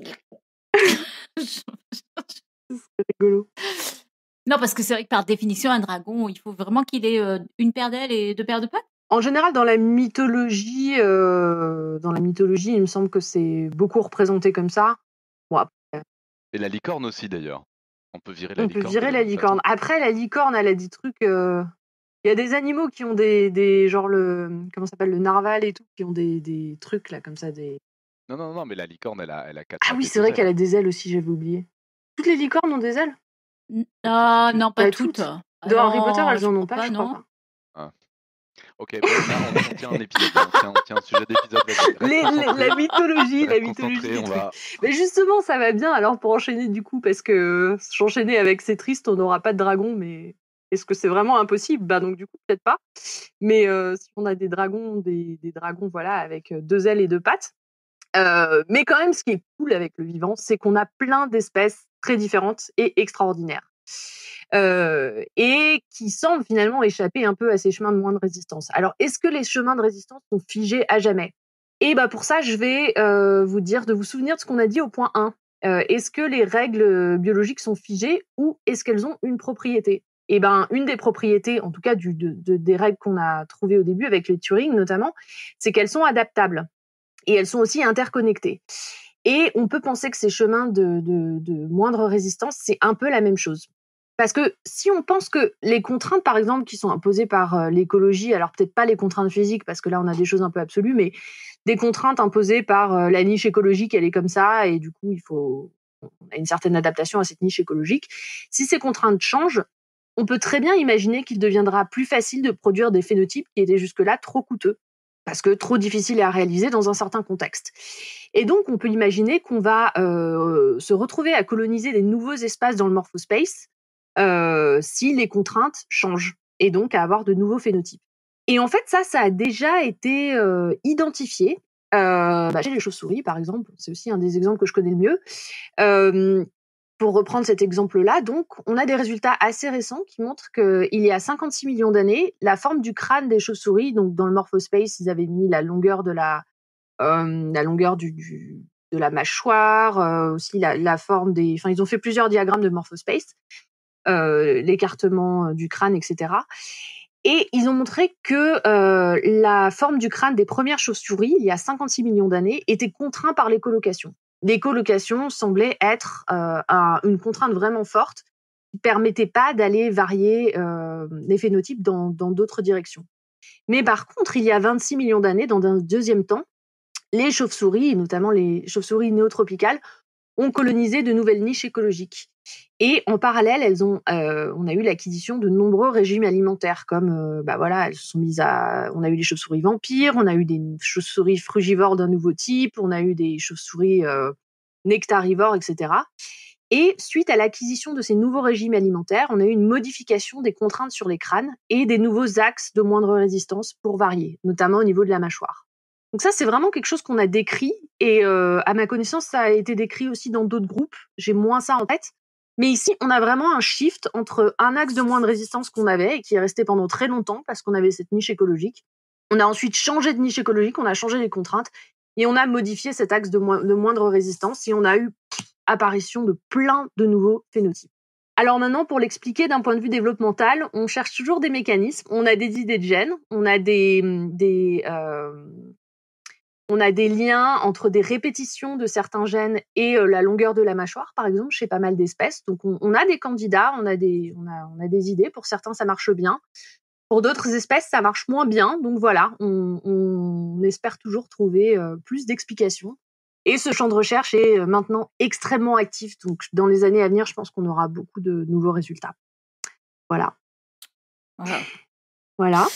S5: Ce serait rigolo.
S1: Non, parce que c'est vrai que par définition, un dragon, il faut vraiment qu'il ait euh, une paire d'ailes et deux paires de pattes.
S5: En général, dans la mythologie, euh, dans la mythologie, il me semble que c'est beaucoup représenté comme ça. Bon, après,
S3: Et la licorne aussi d'ailleurs. On peut virer la
S5: on peut
S3: licorne.
S5: virer
S3: de
S5: la
S3: même
S5: licorne.
S3: façon.
S5: Après, la licorne, elle a des trucs. euh, Il y a des animaux qui ont des, des genre le comment ça s'appelle le narval et tout, qui ont des, des trucs là comme ça des.
S3: Non, non, non, mais la licorne, elle a, elle a quatre
S5: Ah
S3: pattes
S5: oui,
S3: et
S5: c'est
S3: deux
S5: vrai
S3: ailes.
S5: qu'elle a des ailes aussi, j'avais oublié. Toutes les licornes ont des ailes.
S1: N- Ah, non, pas
S5: Bah,
S1: toutes.
S5: toutes.
S1: Ah
S5: Dans Harry
S1: non,
S5: Potter, elles
S1: je
S5: en ont
S1: crois
S5: pas, je
S1: non.
S5: crois pas.
S3: Ok, bon, là, on, on tient un épisode. hein. On tient, on tient un sujet d'épisode. Reste
S5: Les- les-
S3: concentré,
S5: la mythologie, la
S3: reste
S5: mythologie
S3: concentré,
S5: des
S3: on
S5: trucs.
S3: va...
S5: Mais justement, ça va bien alors pour enchaîner du coup, parce que j'enchaînais avec c'est triste, on n'aura pas de dragon, mais est-ce que c'est vraiment impossible? Bah donc du coup, peut-être pas. Mais euh, si on a des dragons, des, des dragons voilà, avec euh, deux ailes et deux pattes. Euh, mais quand même, ce qui est cool avec le vivant, c'est qu'on a plein d'espèces très différentes et extraordinaires. Euh, et qui semblent finalement échapper un peu à ces chemins de moindre résistance. Alors, est-ce que les chemins de résistance sont figés à jamais? Et bah pour ça, je vais euh, vous dire de vous souvenir de ce qu'on a dit au point un. Euh, est-ce que les règles biologiques sont figées ou est-ce qu'elles ont une propriété? Et ben, une des propriétés, en tout cas du, de, de, des règles qu'on a trouvées au début avec les Turing notamment, c'est qu'elles sont adaptables et elles sont aussi interconnectées. Et on peut penser que ces chemins de, de, de moindre résistance, c'est un peu la même chose. Parce que si on pense que les contraintes, par exemple, qui sont imposées par euh, l'écologie, alors peut-être pas les contraintes physiques, parce que là, on a des choses un peu absolues, mais des contraintes imposées par euh, la niche écologique, elle est comme ça, et du coup, il faut on a une certaine adaptation à cette niche écologique. Si ces contraintes changent, on peut très bien imaginer qu'il deviendra plus facile de produire des phénotypes qui étaient jusque-là trop coûteux, parce que trop difficiles à réaliser dans un certain contexte. Et donc, on peut imaginer qu'on va euh, se retrouver à coloniser des nouveaux espaces dans le morphospace euh, si les contraintes changent, et donc à avoir de nouveaux phénotypes. Et en fait, ça, ça a déjà été euh, identifié. Euh, bah, chez les chauves-souris, par exemple, c'est aussi un des exemples que je connais le mieux. Euh, pour reprendre cet exemple-là, donc, on a des résultats assez récents qui montrent qu'il y a cinquante-six millions d'années, la forme du crâne des chauves-souris, donc dans le morphospace, ils avaient mis la longueur de la, euh, la longueur du, du, de la mâchoire, euh, aussi la, la forme des, enfin, ils ont fait plusieurs diagrammes de morphospace, euh, l'écartement du crâne, et cetera. Et ils ont montré que euh, la forme du crâne des premières chauves-souris, il y a cinquante-six millions d'années, était contrainte par l'écolocation. L'écolocation semblait être euh, un, une contrainte vraiment forte qui ne permettait pas d'aller varier euh, les phénotypes dans, dans d'autres directions. Mais par contre, il y a vingt-six millions d'années, dans un deuxième temps, les chauves-souris, et notamment les chauves-souris néotropicales, ont colonisé de nouvelles niches écologiques. Et en parallèle, elles ont, euh, on a eu l'acquisition de nombreux régimes alimentaires, comme, euh, bah voilà, elles se sont mises à, on a eu des chauves-souris vampires, on a eu des chauves-souris frugivores d'un nouveau type, on a eu des chauves-souris euh, nectarivores, et cetera. Et suite à l'acquisition de ces nouveaux régimes alimentaires, on a eu une modification des contraintes sur les crânes et des nouveaux axes de moindre résistance pour varier, notamment au niveau de la mâchoire. Donc ça, c'est vraiment quelque chose qu'on a décrit, et euh, à ma connaissance, ça a été décrit aussi dans d'autres groupes. J'ai moins ça en tête. Mais ici, on a vraiment un shift entre un axe de moindre résistance qu'on avait et qui est resté pendant très longtemps parce qu'on avait cette niche écologique. On a ensuite changé de niche écologique, on a changé les contraintes et on a modifié cet axe de, mo- de moindre résistance, et on a eu apparition de plein de nouveaux phénotypes. Alors maintenant, pour l'expliquer d'un point de vue développemental, on cherche toujours des mécanismes, on a des idées de gènes, on a des, des euh, on a des liens entre des répétitions de certains gènes et euh, la longueur de la mâchoire, par exemple, chez pas mal d'espèces. Donc, on, on a des candidats, on a des, on a, on a des idées. Pour certains, ça marche bien. Pour d'autres espèces, ça marche moins bien. Donc, voilà, on, on espère toujours trouver euh, plus d'explications. Et ce champ de recherche est euh, maintenant extrêmement actif. Donc, dans les années à venir, je pense qu'on aura beaucoup de nouveaux résultats. Voilà.
S1: Wow.
S5: Voilà.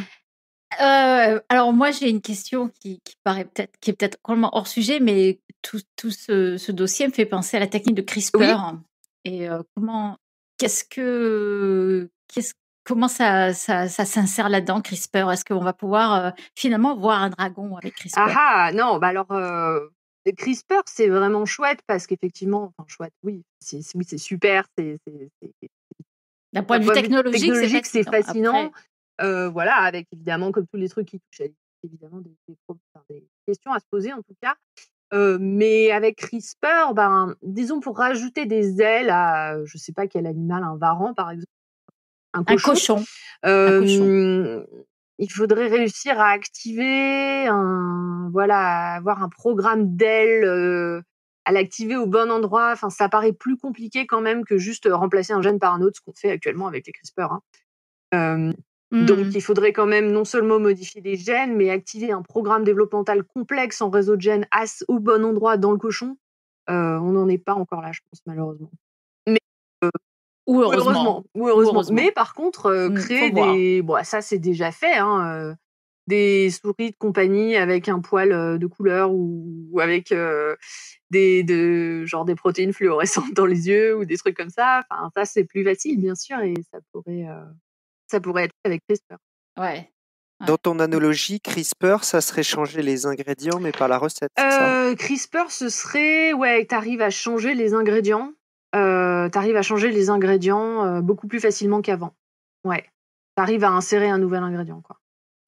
S1: Euh, alors moi j'ai une question qui, qui paraît peut-être qui est peut-être complètement hors sujet, mais tout, tout ce, ce dossier me fait penser à la technique de CRISPR.
S5: Oui.
S1: Et euh, comment qu'est-ce que qu'est-ce comment ça, ça, ça s'insère là-dedans, CRISPR? Est-ce qu'on va pouvoir euh, finalement voir un dragon avec CRISPR?
S5: Ah ah, non, bah alors euh, CRISPR, c'est vraiment chouette parce qu'effectivement, enfin chouette, oui, c'est oui, c'est super, c'est c'est- c'est-
S1: D'un point
S5: d'un
S1: de vue
S5: point de vue
S1: technologique, c'est
S5: technologique, c'est
S1: fascinant.
S5: fascinant.
S1: Après,
S5: Euh, voilà, avec évidemment, comme tous les trucs qui touchent à évidemment des, des pro- enfin, des questions à se poser en tout cas. Euh, mais avec CRISPR, ben, disons pour rajouter des ailes à, je sais pas quel animal, un varan par exemple, un
S1: un
S5: cochon,
S1: cochon, un cochon.
S5: euh, il faudrait réussir à activer un, voilà, avoir un programme d'ailes, euh, à l'activer au bon endroit. Enfin, ça paraît plus compliqué quand même que juste remplacer un gène par un autre, ce qu'on fait actuellement avec les CRISPR, hein. Euh, donc,
S1: Mhm.
S5: il faudrait quand même non seulement modifier les gènes, mais activer un programme développemental complexe en réseau de gènes à s- au bon endroit dans le cochon. Euh, on n'en est pas encore là, je pense, malheureusement. Mais
S1: Ou
S5: ou
S1: heureusement,
S5: heureusement, ou
S1: ou
S5: heureusement.
S1: heureusement.
S5: Mais par contre, euh,
S1: Mm,
S5: créer
S1: faut voir.
S5: des, bon, ça c'est déjà fait, hein, euh, des souris de compagnie avec un poil euh, de couleur ou, ou avec euh, des, de, genre des protéines fluorescentes dans les yeux ou des trucs comme ça. Enfin, ça c'est plus facile, bien sûr, et ça pourrait, euh, ça pourrait être fait avec CRISPR.
S1: Ouais.
S2: Dans
S1: Ouais.
S2: ton analogie, CRISPR, ça serait changer les ingrédients, mais pas la recette, c'est ça?
S5: Euh, CRISPR, ce serait, ouais, tu arrives à changer les ingrédients. Euh, tu arrives à changer les ingrédients euh, beaucoup plus facilement qu'avant. Ouais. Tu arrives à insérer un nouvel ingrédient, quoi.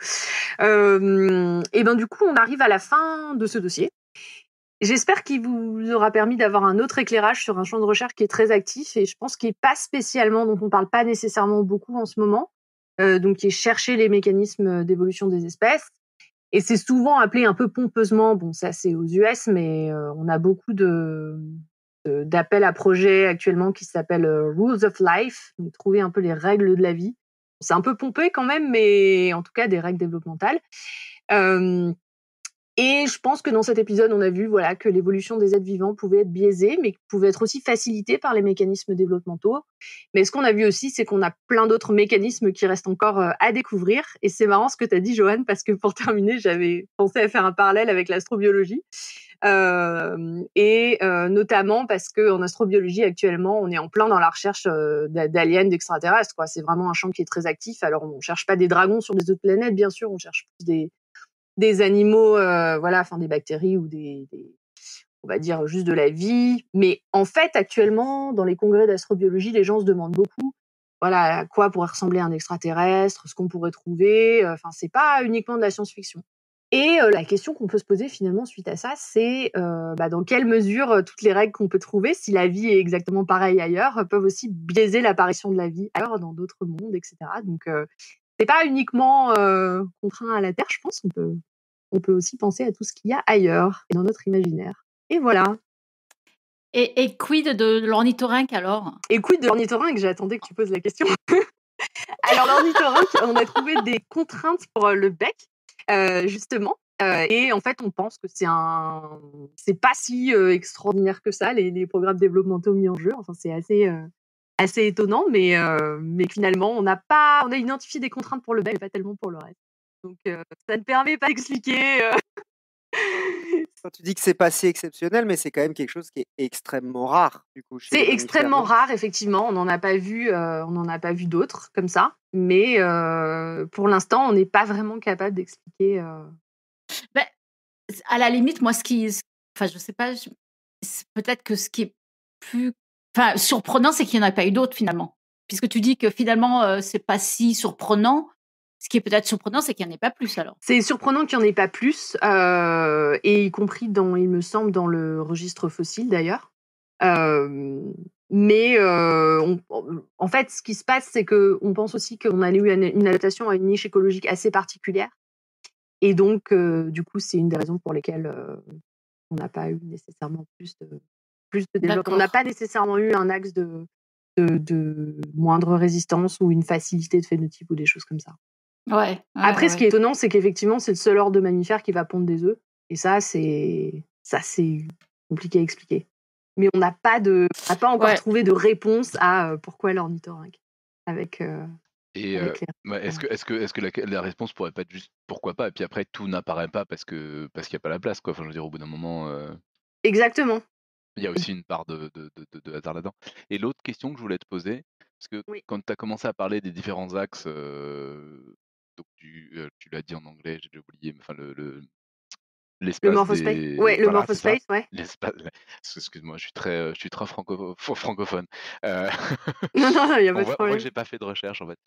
S5: Euh, et ben du coup, on arrive à la fin de ce dossier. J'espère qu'il vous aura permis d'avoir un autre éclairage sur un champ de recherche qui est très actif et je pense qu'il n'est pas spécialement, dont on parle pas nécessairement beaucoup en ce moment, euh, donc qui est chercher les mécanismes d'évolution des espèces. Et c'est souvent appelé un peu pompeusement, bon ça c'est aux U S, mais euh, on a beaucoup de, de- d'appel à projet actuellement qui s'appelle euh, Rules of Life, donc trouver un peu les règles de la vie. C'est un peu pompé quand même, mais en tout cas des règles développementales. Euh, et je pense que dans cet épisode, on a vu voilà, que l'évolution des êtres vivants pouvait être biaisée, mais pouvait être aussi facilitée par les mécanismes développementaux. Mais ce qu'on a vu aussi, c'est qu'on a plein d'autres mécanismes qui restent encore euh, à découvrir. Et c'est marrant ce que tu as dit, Johan, parce que pour terminer, j'avais pensé à faire un parallèle avec l'astrobiologie. Euh, et euh, notamment parce qu'en astrobiologie, actuellement, on est en plein dans la recherche euh, d'a- d'aliens, d'extraterrestres. Quoi. C'est vraiment un champ qui est très actif. Alors, on ne cherche pas des dragons sur des autres planètes, bien sûr, on cherche plus des des animaux, euh, voilà, enfin des bactéries ou des, des- on va dire juste de la vie. Mais en fait, actuellement, dans les congrès d'astrobiologie, les gens se demandent beaucoup, voilà, à quoi pourrait ressembler un extraterrestre, ce qu'on pourrait trouver. Enfin, c'est pas uniquement de la science-fiction. Et euh, la question qu'on peut se poser finalement suite à ça, c'est euh, bah, dans quelle mesure euh, toutes les règles qu'on peut trouver, si la vie est exactement pareille ailleurs, euh, peuvent aussi biaiser l'apparition de la vie ailleurs, dans d'autres mondes, et cetera. Donc, euh, c'est pas uniquement euh, contraint à la Terre, je pense. On peut, on peut aussi penser à tout ce qu'il y a ailleurs et dans notre imaginaire. Et voilà.
S1: Et, et quid de l'ornithorynque alors?
S5: Et quid de l'ornithorynque? J'attendais que tu poses la question. Alors, l'ornithorynque, on a trouvé des contraintes pour euh, le bec, euh, justement. Euh, et en fait, on pense que c'est un, c'est pas si euh, extraordinaire que ça, les, les programmes développementaux mis en jeu. Enfin, c'est assez, euh, assez étonnant, mais, euh, mais finalement, on n'a pas, on a identifié des contraintes pour le bec, mais pas tellement pour le reste. Donc, euh, ça ne permet pas d'expliquer. euh,
S2: Quand tu dis que c'est pas si exceptionnel, mais c'est quand même quelque chose qui est extrêmement rare, du coup, chez
S5: C'est
S2: les mammifères,
S5: extrêmement
S2: non?
S5: rare, effectivement. On n'en a pas vu, euh, on n'en a pas vu d'autres comme ça. Mais euh, pour l'instant, on n'est pas vraiment capable d'expliquer. euh,
S1: Ben, à la limite, moi, ce qui, ce- enfin, je sais pas, je- c'est peut-être que ce qui est plus, enfin, surprenant, c'est qu'il n'y en a pas eu d'autres finalement. Puisque tu dis que finalement, euh, c'est pas si surprenant. Ce qui est peut-être surprenant, c'est qu'il n'y en ait pas plus alors.
S5: C'est surprenant qu'il n'y en ait pas plus, euh, et y compris dans, il me semble, dans le registre fossile d'ailleurs. Euh, mais euh, on- en fait, ce qui se passe, c'est que on pense aussi qu'on a eu une une adaptation à une niche écologique assez particulière. Et donc, euh, du coup, c'est une des raisons pour lesquelles euh, on n'a pas eu nécessairement plus de, plus de développement. On n'a
S1: D'accord.
S5: pas nécessairement eu un axe de, de, de moindre résistance ou une facilité de phénotype ou des choses comme ça.
S1: Ouais. ouais,
S5: Après, ce qui est
S1: ouais.
S5: étonnant, c'est qu'effectivement, c'est le seul ordre de mammifères qui va pondre des œufs. Et ça, c'est ça, c'est compliqué à expliquer. Mais on n'a pas de, on n'a pas encore
S1: Ouais.
S5: trouvé de réponse à euh, pourquoi l'ornithorynque avec, euh,
S3: Et euh,
S5: avec les.
S3: ouais, est-ce que, est-ce que, est-ce que la, la réponse pourrait pas être juste pourquoi pas, et puis après tout n'apparaît pas parce que parce qu'il n'y a pas la place, quoi. Enfin, je veux dire, au bout d'un moment, euh,
S5: Exactement.
S3: il y a aussi une part de, de, de, de- de hasard là-dedans. Et l'autre question que je voulais te poser, parce que
S5: Oui.
S3: quand tu as commencé à parler des différents axes, euh, donc du, euh, tu l'as dit en anglais, j'ai déjà oublié, mais enfin le, le-
S5: Le
S3: l'espace
S5: morphospace.
S3: des,
S5: Ouais, le
S3: voilà, c'est ça,
S5: morphospace, ouais.
S3: l'espace. Excuse-moi, je suis très, euh, je suis très franco- francophone. Euh,
S5: Non, non, il n'y a pas
S3: On
S5: de
S3: voit, on voit que
S5: problème.
S3: j'ai pas fait de recherche en fait.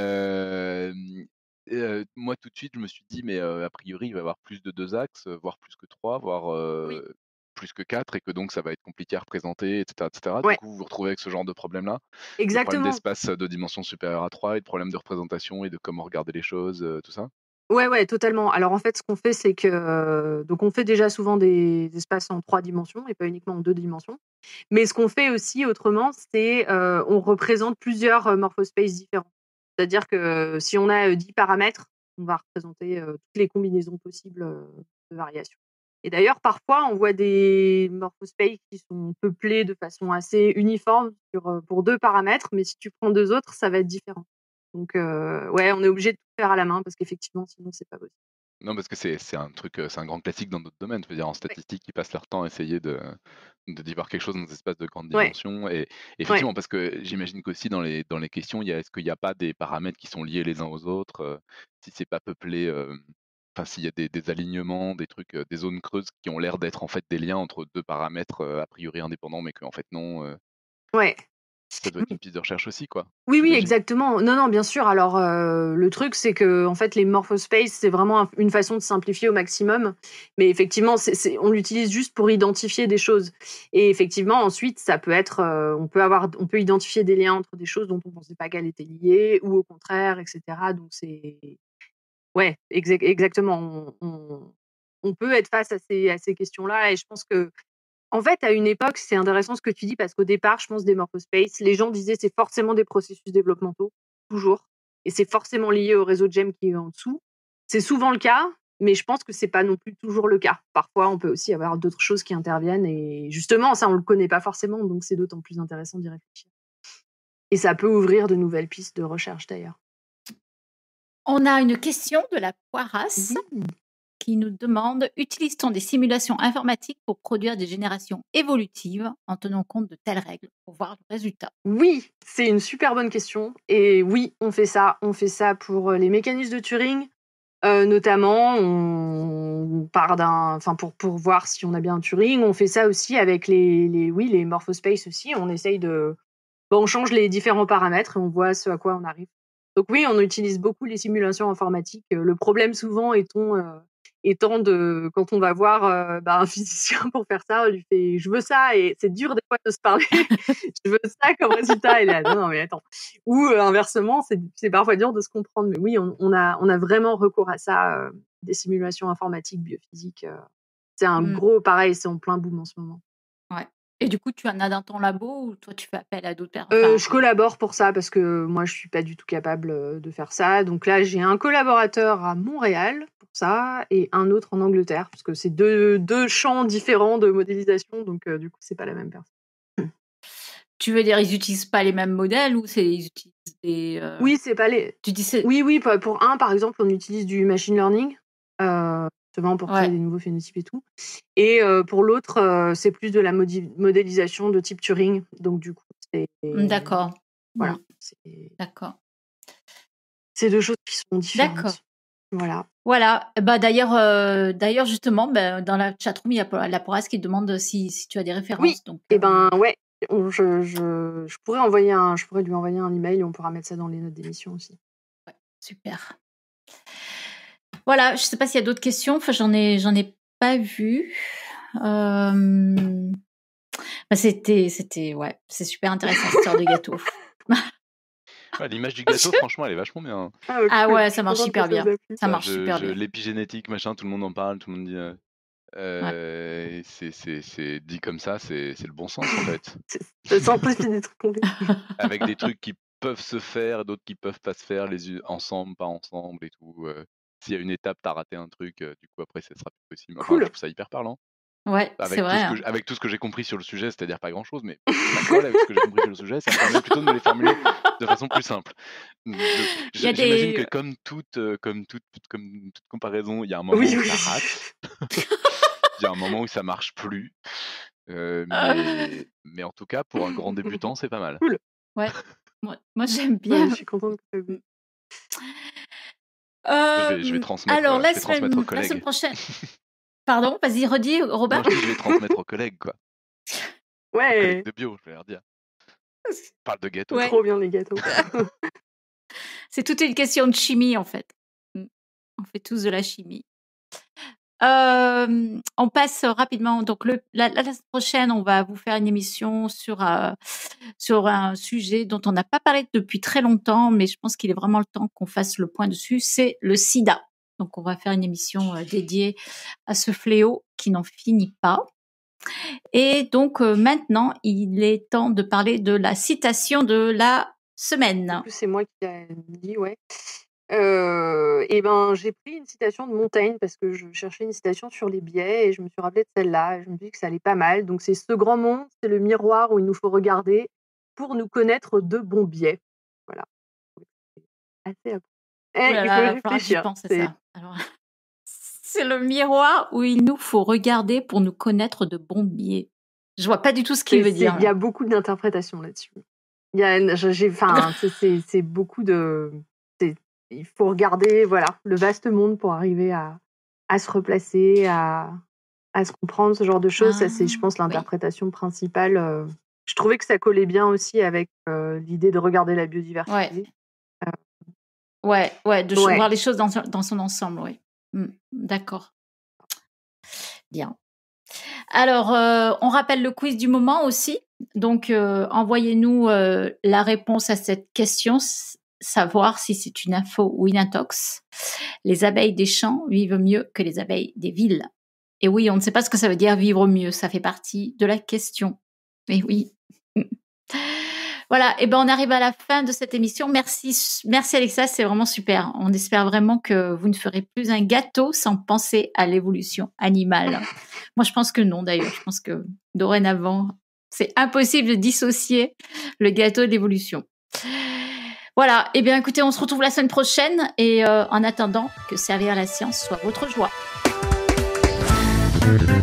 S3: Euh, euh, moi tout de suite je me suis dit mais euh, a priori il va y avoir plus de deux axes, euh, voire plus que trois, voire
S5: Oui,
S3: euh, plus que quatre, et que donc ça va être compliqué à représenter, et cetera, et cetera. Du
S5: ouais,
S3: coup vous vous retrouvez avec ce genre de problème-là, de problème
S5: exactement.
S3: d'espace de dimension supérieure à trois, et de problème de représentation et de comment regarder les choses, euh, tout ça.
S5: Ouais, ouais, totalement. Alors en fait, ce qu'on fait, c'est que euh, donc on fait déjà souvent des espaces en trois dimensions et pas uniquement en deux dimensions. Mais ce qu'on fait aussi autrement, c'est euh, on représente plusieurs euh, morphospaces différents. C'est-à-dire que euh, si on a euh, dix paramètres, on va représenter euh, toutes les combinaisons possibles euh, de variations. Et d'ailleurs, parfois, on voit des morphospaces qui sont peuplés de façon assez uniforme sur, euh, pour deux paramètres, mais si tu prends deux autres, ça va être différent. Donc, euh, ouais, on est obligé de tout faire à la main parce qu'effectivement, sinon, c'est pas possible.
S3: Non, parce que c'est c'est un truc, euh, c'est un grand classique dans d'autres domaines. Je veux dire, en
S5: Ouais,
S3: statistique, ils passent leur temps à essayer de, de d'y voir quelque chose dans des espaces de grande
S5: ouais,
S3: dimension. Et
S5: ouais.
S3: effectivement, parce que j'imagine qu'aussi dans les, dans les questions, il y a, est-ce qu'il n'y a pas des paramètres qui sont liés les uns aux autres, euh, si c'est pas peuplé, euh, enfin, s'il y a des, des alignements, des trucs, euh, des zones creuses qui ont l'air d'être en fait des liens entre deux paramètres euh, a priori indépendants, mais qu'en fait non, euh,
S5: Ouais.
S3: ça doit être une piste de recherche aussi, quoi,
S5: Oui, oui,
S3: j'imagine.
S5: exactement. Non, non, bien sûr. Alors, euh, le truc, c'est que, en fait, les morphospaces, c'est vraiment un- une façon de simplifier au maximum. Mais effectivement, c'est, c'est- on l'utilise juste pour identifier des choses. Et effectivement, ensuite, ça peut être, euh, on peut avoir, on peut identifier des liens entre des choses dont on pensait pas qu'elles étaient liées, ou au contraire, et cetera. Donc, c'est, ouais, exa- exactement. On, on- on peut être face à ces, à ces questions-là. Et je pense que En fait, à une époque, c'est intéressant ce que tu dis parce qu'au départ, je pense des Morphospace, les gens disaient c'est forcément des processus développementaux, toujours, et c'est forcément lié au réseau de gemmes qui est en dessous. C'est souvent le cas, mais je pense que c'est pas non plus toujours le cas. Parfois, on peut aussi avoir d'autres choses qui interviennent et justement, ça, on le connaît pas forcément, donc c'est d'autant plus intéressant d'y réfléchir. Et ça peut ouvrir de nouvelles pistes de recherche d'ailleurs.
S1: On a une question de la Poirasse
S5: Oui.
S1: qui nous demande: utilise-t-on des simulations informatiques pour produire des générations évolutives en tenant compte de telles règles pour voir le résultat?
S5: Oui, c'est une super bonne question. Et oui, on fait ça. On fait ça pour les mécanismes de Turing. Euh, notamment, on part d'un, enfin pour pour voir si on a bien un Turing. On fait ça aussi avec les, les oui les Morphospace aussi. On essaye de, bon, on change les différents paramètres et on voit ce à quoi on arrive. Donc oui, on utilise beaucoup les simulations informatiques. Le problème souvent étant, euh, étant de quand on va voir euh, bah, un physicien pour faire ça, on lui fait je veux ça et c'est dur des fois de se parler. Je veux ça comme résultat. Et là non non mais attends. Ou euh, inversement, c'est c'est parfois dur de se comprendre. Mais oui, on, on a on a vraiment recours à ça, euh, des simulations informatiques, biophysiques. euh. C'est un
S1: Mm.
S5: gros pareil, c'est en plein boom en ce moment.
S1: Ouais. Et du coup, tu en as dans ton labo ou toi, tu fais appel à d'autres personnes?
S5: Euh,
S1: Enfin,
S5: je collabore pour ça parce que moi, je suis pas du tout capable euh, de faire ça. Donc là, j'ai un collaborateur à Montréal pour ça et un autre en Angleterre parce que c'est deux, deux champs différents de modélisation. Donc euh, du coup, c'est pas la même personne.
S1: tu veux dire, ils n'utilisent pas les mêmes modèles ou c'est ils utilisent des. euh,
S5: Oui, c'est pas les.
S1: Tu dis c'est.
S5: Oui, oui. pour- Pour un, par exemple, on utilise du machine learning, euh, justement pour créer
S1: Ouais.
S5: des nouveaux phénotypes et tout. Et euh, pour l'autre, euh, c'est plus de la modi- modélisation de type Turing. Donc du coup, c'est
S1: D'accord.
S5: voilà,
S1: Mm.
S5: c'est
S1: D'accord.
S5: c'est deux choses qui sont différentes.
S1: D'accord.
S5: Voilà.
S1: Voilà. Bah, d'ailleurs, euh, d'ailleurs, justement, bah, dans la chatroom, il y a la Poirasse qui demande si, si tu as des références.
S5: Oui,
S1: Donc,
S5: et
S1: euh,
S5: ben ouais, on- je, je, je pourrais envoyer un, je pourrais lui envoyer un email et on pourra mettre ça dans les notes d'émission aussi.
S1: ouais, super. Voilà, je ne sais pas s'il y a d'autres questions. Enfin, j'en ai, j'en ai pas vu. Euh, bah, c'était, c'était, ouais, c'est super intéressant cette histoire de gâteau.
S3: Ouais, l'image du gâteau, franchement, elle est vachement bien. hein.
S5: Ah, ouais,
S1: Ah
S5: cool.
S1: ouais,
S5: Je
S1: ça
S5: suis
S1: marche
S5: contente que
S1: hyper
S5: ça
S1: bien.
S5: vous a plu.
S1: Ça
S3: Bah,
S1: marche
S3: je,
S1: super
S3: je-
S1: bien.
S3: l'épigénétique, machin, tout le monde en parle, tout le monde dit. euh, euh, c'est, c'est, c'est dit comme ça, c'est, c'est le bon sens en fait.
S5: C'est- Ça simplifie des trucs compliqués.
S3: Avec des trucs qui peuvent se faire, d'autres qui peuvent pas se faire, les u- ensemble, pas ensemble et tout. euh. S'il y a une étape, t'as raté un truc, euh, du coup après, ça sera plus possible. Enfin, je
S5: Cool.
S3: trouve ça hyper parlant.
S1: Ouais, c'est
S3: Avec tout,
S1: vrai.
S3: ce que,
S1: hein.
S3: j- avec tout ce que j'ai compris sur le sujet, c'est-à-dire pas grand-chose, mais ça colle avec ce que j'ai compris sur le sujet, ça me permet plutôt de me les formuler de façon plus simple. Donc,
S1: Il y a
S3: je- J'imagine que
S1: des.
S3: comme toute, euh, comme toute, comme toute comparaison, il y a un moment
S5: Oui,
S3: où
S5: oui.
S3: ça rate, il y a un moment où ça marche plus. euh,
S1: Ah.
S3: mais, mais en tout cas, pour un grand débutant, c'est pas mal.
S5: Cool.
S1: Ouais, moi, moi j'aime
S5: Ouais,
S1: bien.
S5: je suis contente que ça vous plaise.
S3: Je vais, je vais
S1: Euh,
S3: transmettre,
S1: alors,
S3: euh,
S1: la
S3: je vais transmettre aux
S1: semaine, la semaine
S3: collègues.
S1: prochaine. Pardon, vas-y, redis,
S3: Non,
S1: Robert.
S3: je dis, je vais transmettre aux collègues, quoi. Aux collègues
S5: Ouais,
S3: de bio, je vais leur dire. Parle de gâteau.
S1: Ouais.
S5: trop bien les gâteaux.
S1: C'est toute une question de chimie, en fait. Mm. On fait tous de la chimie. Euh, on passe rapidement. Donc, le, la, la semaine prochaine, on va vous faire une émission sur, euh, sur un sujet dont on n'a pas parlé depuis très longtemps, mais je pense qu'il est vraiment le temps qu'on fasse le point dessus. C'est le sida. Donc, on va faire une émission euh, dédiée à ce fléau qui n'en finit pas. Et donc, euh, maintenant, il est temps de parler de la citation de la semaine.
S5: Du coup, c'est moi qui ai dit, ouais. Euh, et ben, j'ai pris une citation de Montaigne parce que je cherchais une citation sur les biais et je me suis rappelée de celle-là. Et je me dis que ça allait pas mal. Donc, c'est ce grand monde, c'est le miroir où il nous faut regarder pour nous connaître de bons biais. Voilà. Assez à... Eh,
S1: Oh là
S5: il
S1: là,
S5: faut
S1: il va falloir que j'y
S5: réfléchir.
S1: pense à
S5: C'est
S1: ça. Alors, c'est le miroir où il nous faut regarder pour nous connaître de bons biais. Je vois pas du tout ce qu'il
S5: c'est-
S1: veut
S5: c'est-
S1: dire.
S5: il y a
S1: là.
S5: beaucoup d'interprétations là-dessus. Il y a, je- j'ai, enfin, c'est- c'est c'est beaucoup de. c'est- Il faut regarder, voilà, le vaste monde pour arriver à, à se replacer, à, à se comprendre, ce genre de choses. Ça, c'est, je
S1: Ah,
S5: pense,
S1: oui.
S5: l'interprétation principale. euh. Je trouvais que ça collait bien aussi avec euh, l'idée de regarder la biodiversité.
S1: Ouais. Ouais, ouais, de
S5: Ouais.
S1: voir les choses dans, son- dans son ensemble, oui. Hmm, d'accord. Bien. Alors, euh, on rappelle le quiz du moment aussi. Donc, euh, envoyez-nous euh, la réponse à cette question, s- savoir si c'est une info ou une intox. Les abeilles des champs vivent mieux que les abeilles des villes. Et oui, on ne sait pas ce que ça veut dire vivre mieux. Ça fait partie de la question. Et oui. Voilà, et ben on arrive à la fin de cette émission. Merci, merci Alexa, c'est vraiment super. On espère vraiment que vous ne ferez plus un gâteau sans penser à l'évolution animale. Moi, je pense que non, d'ailleurs. Je pense que dorénavant, c'est impossible de dissocier le gâteau de l'évolution. Voilà, et bien écoutez, on se retrouve la semaine prochaine. Et euh, en attendant, que servir la science soit votre joie.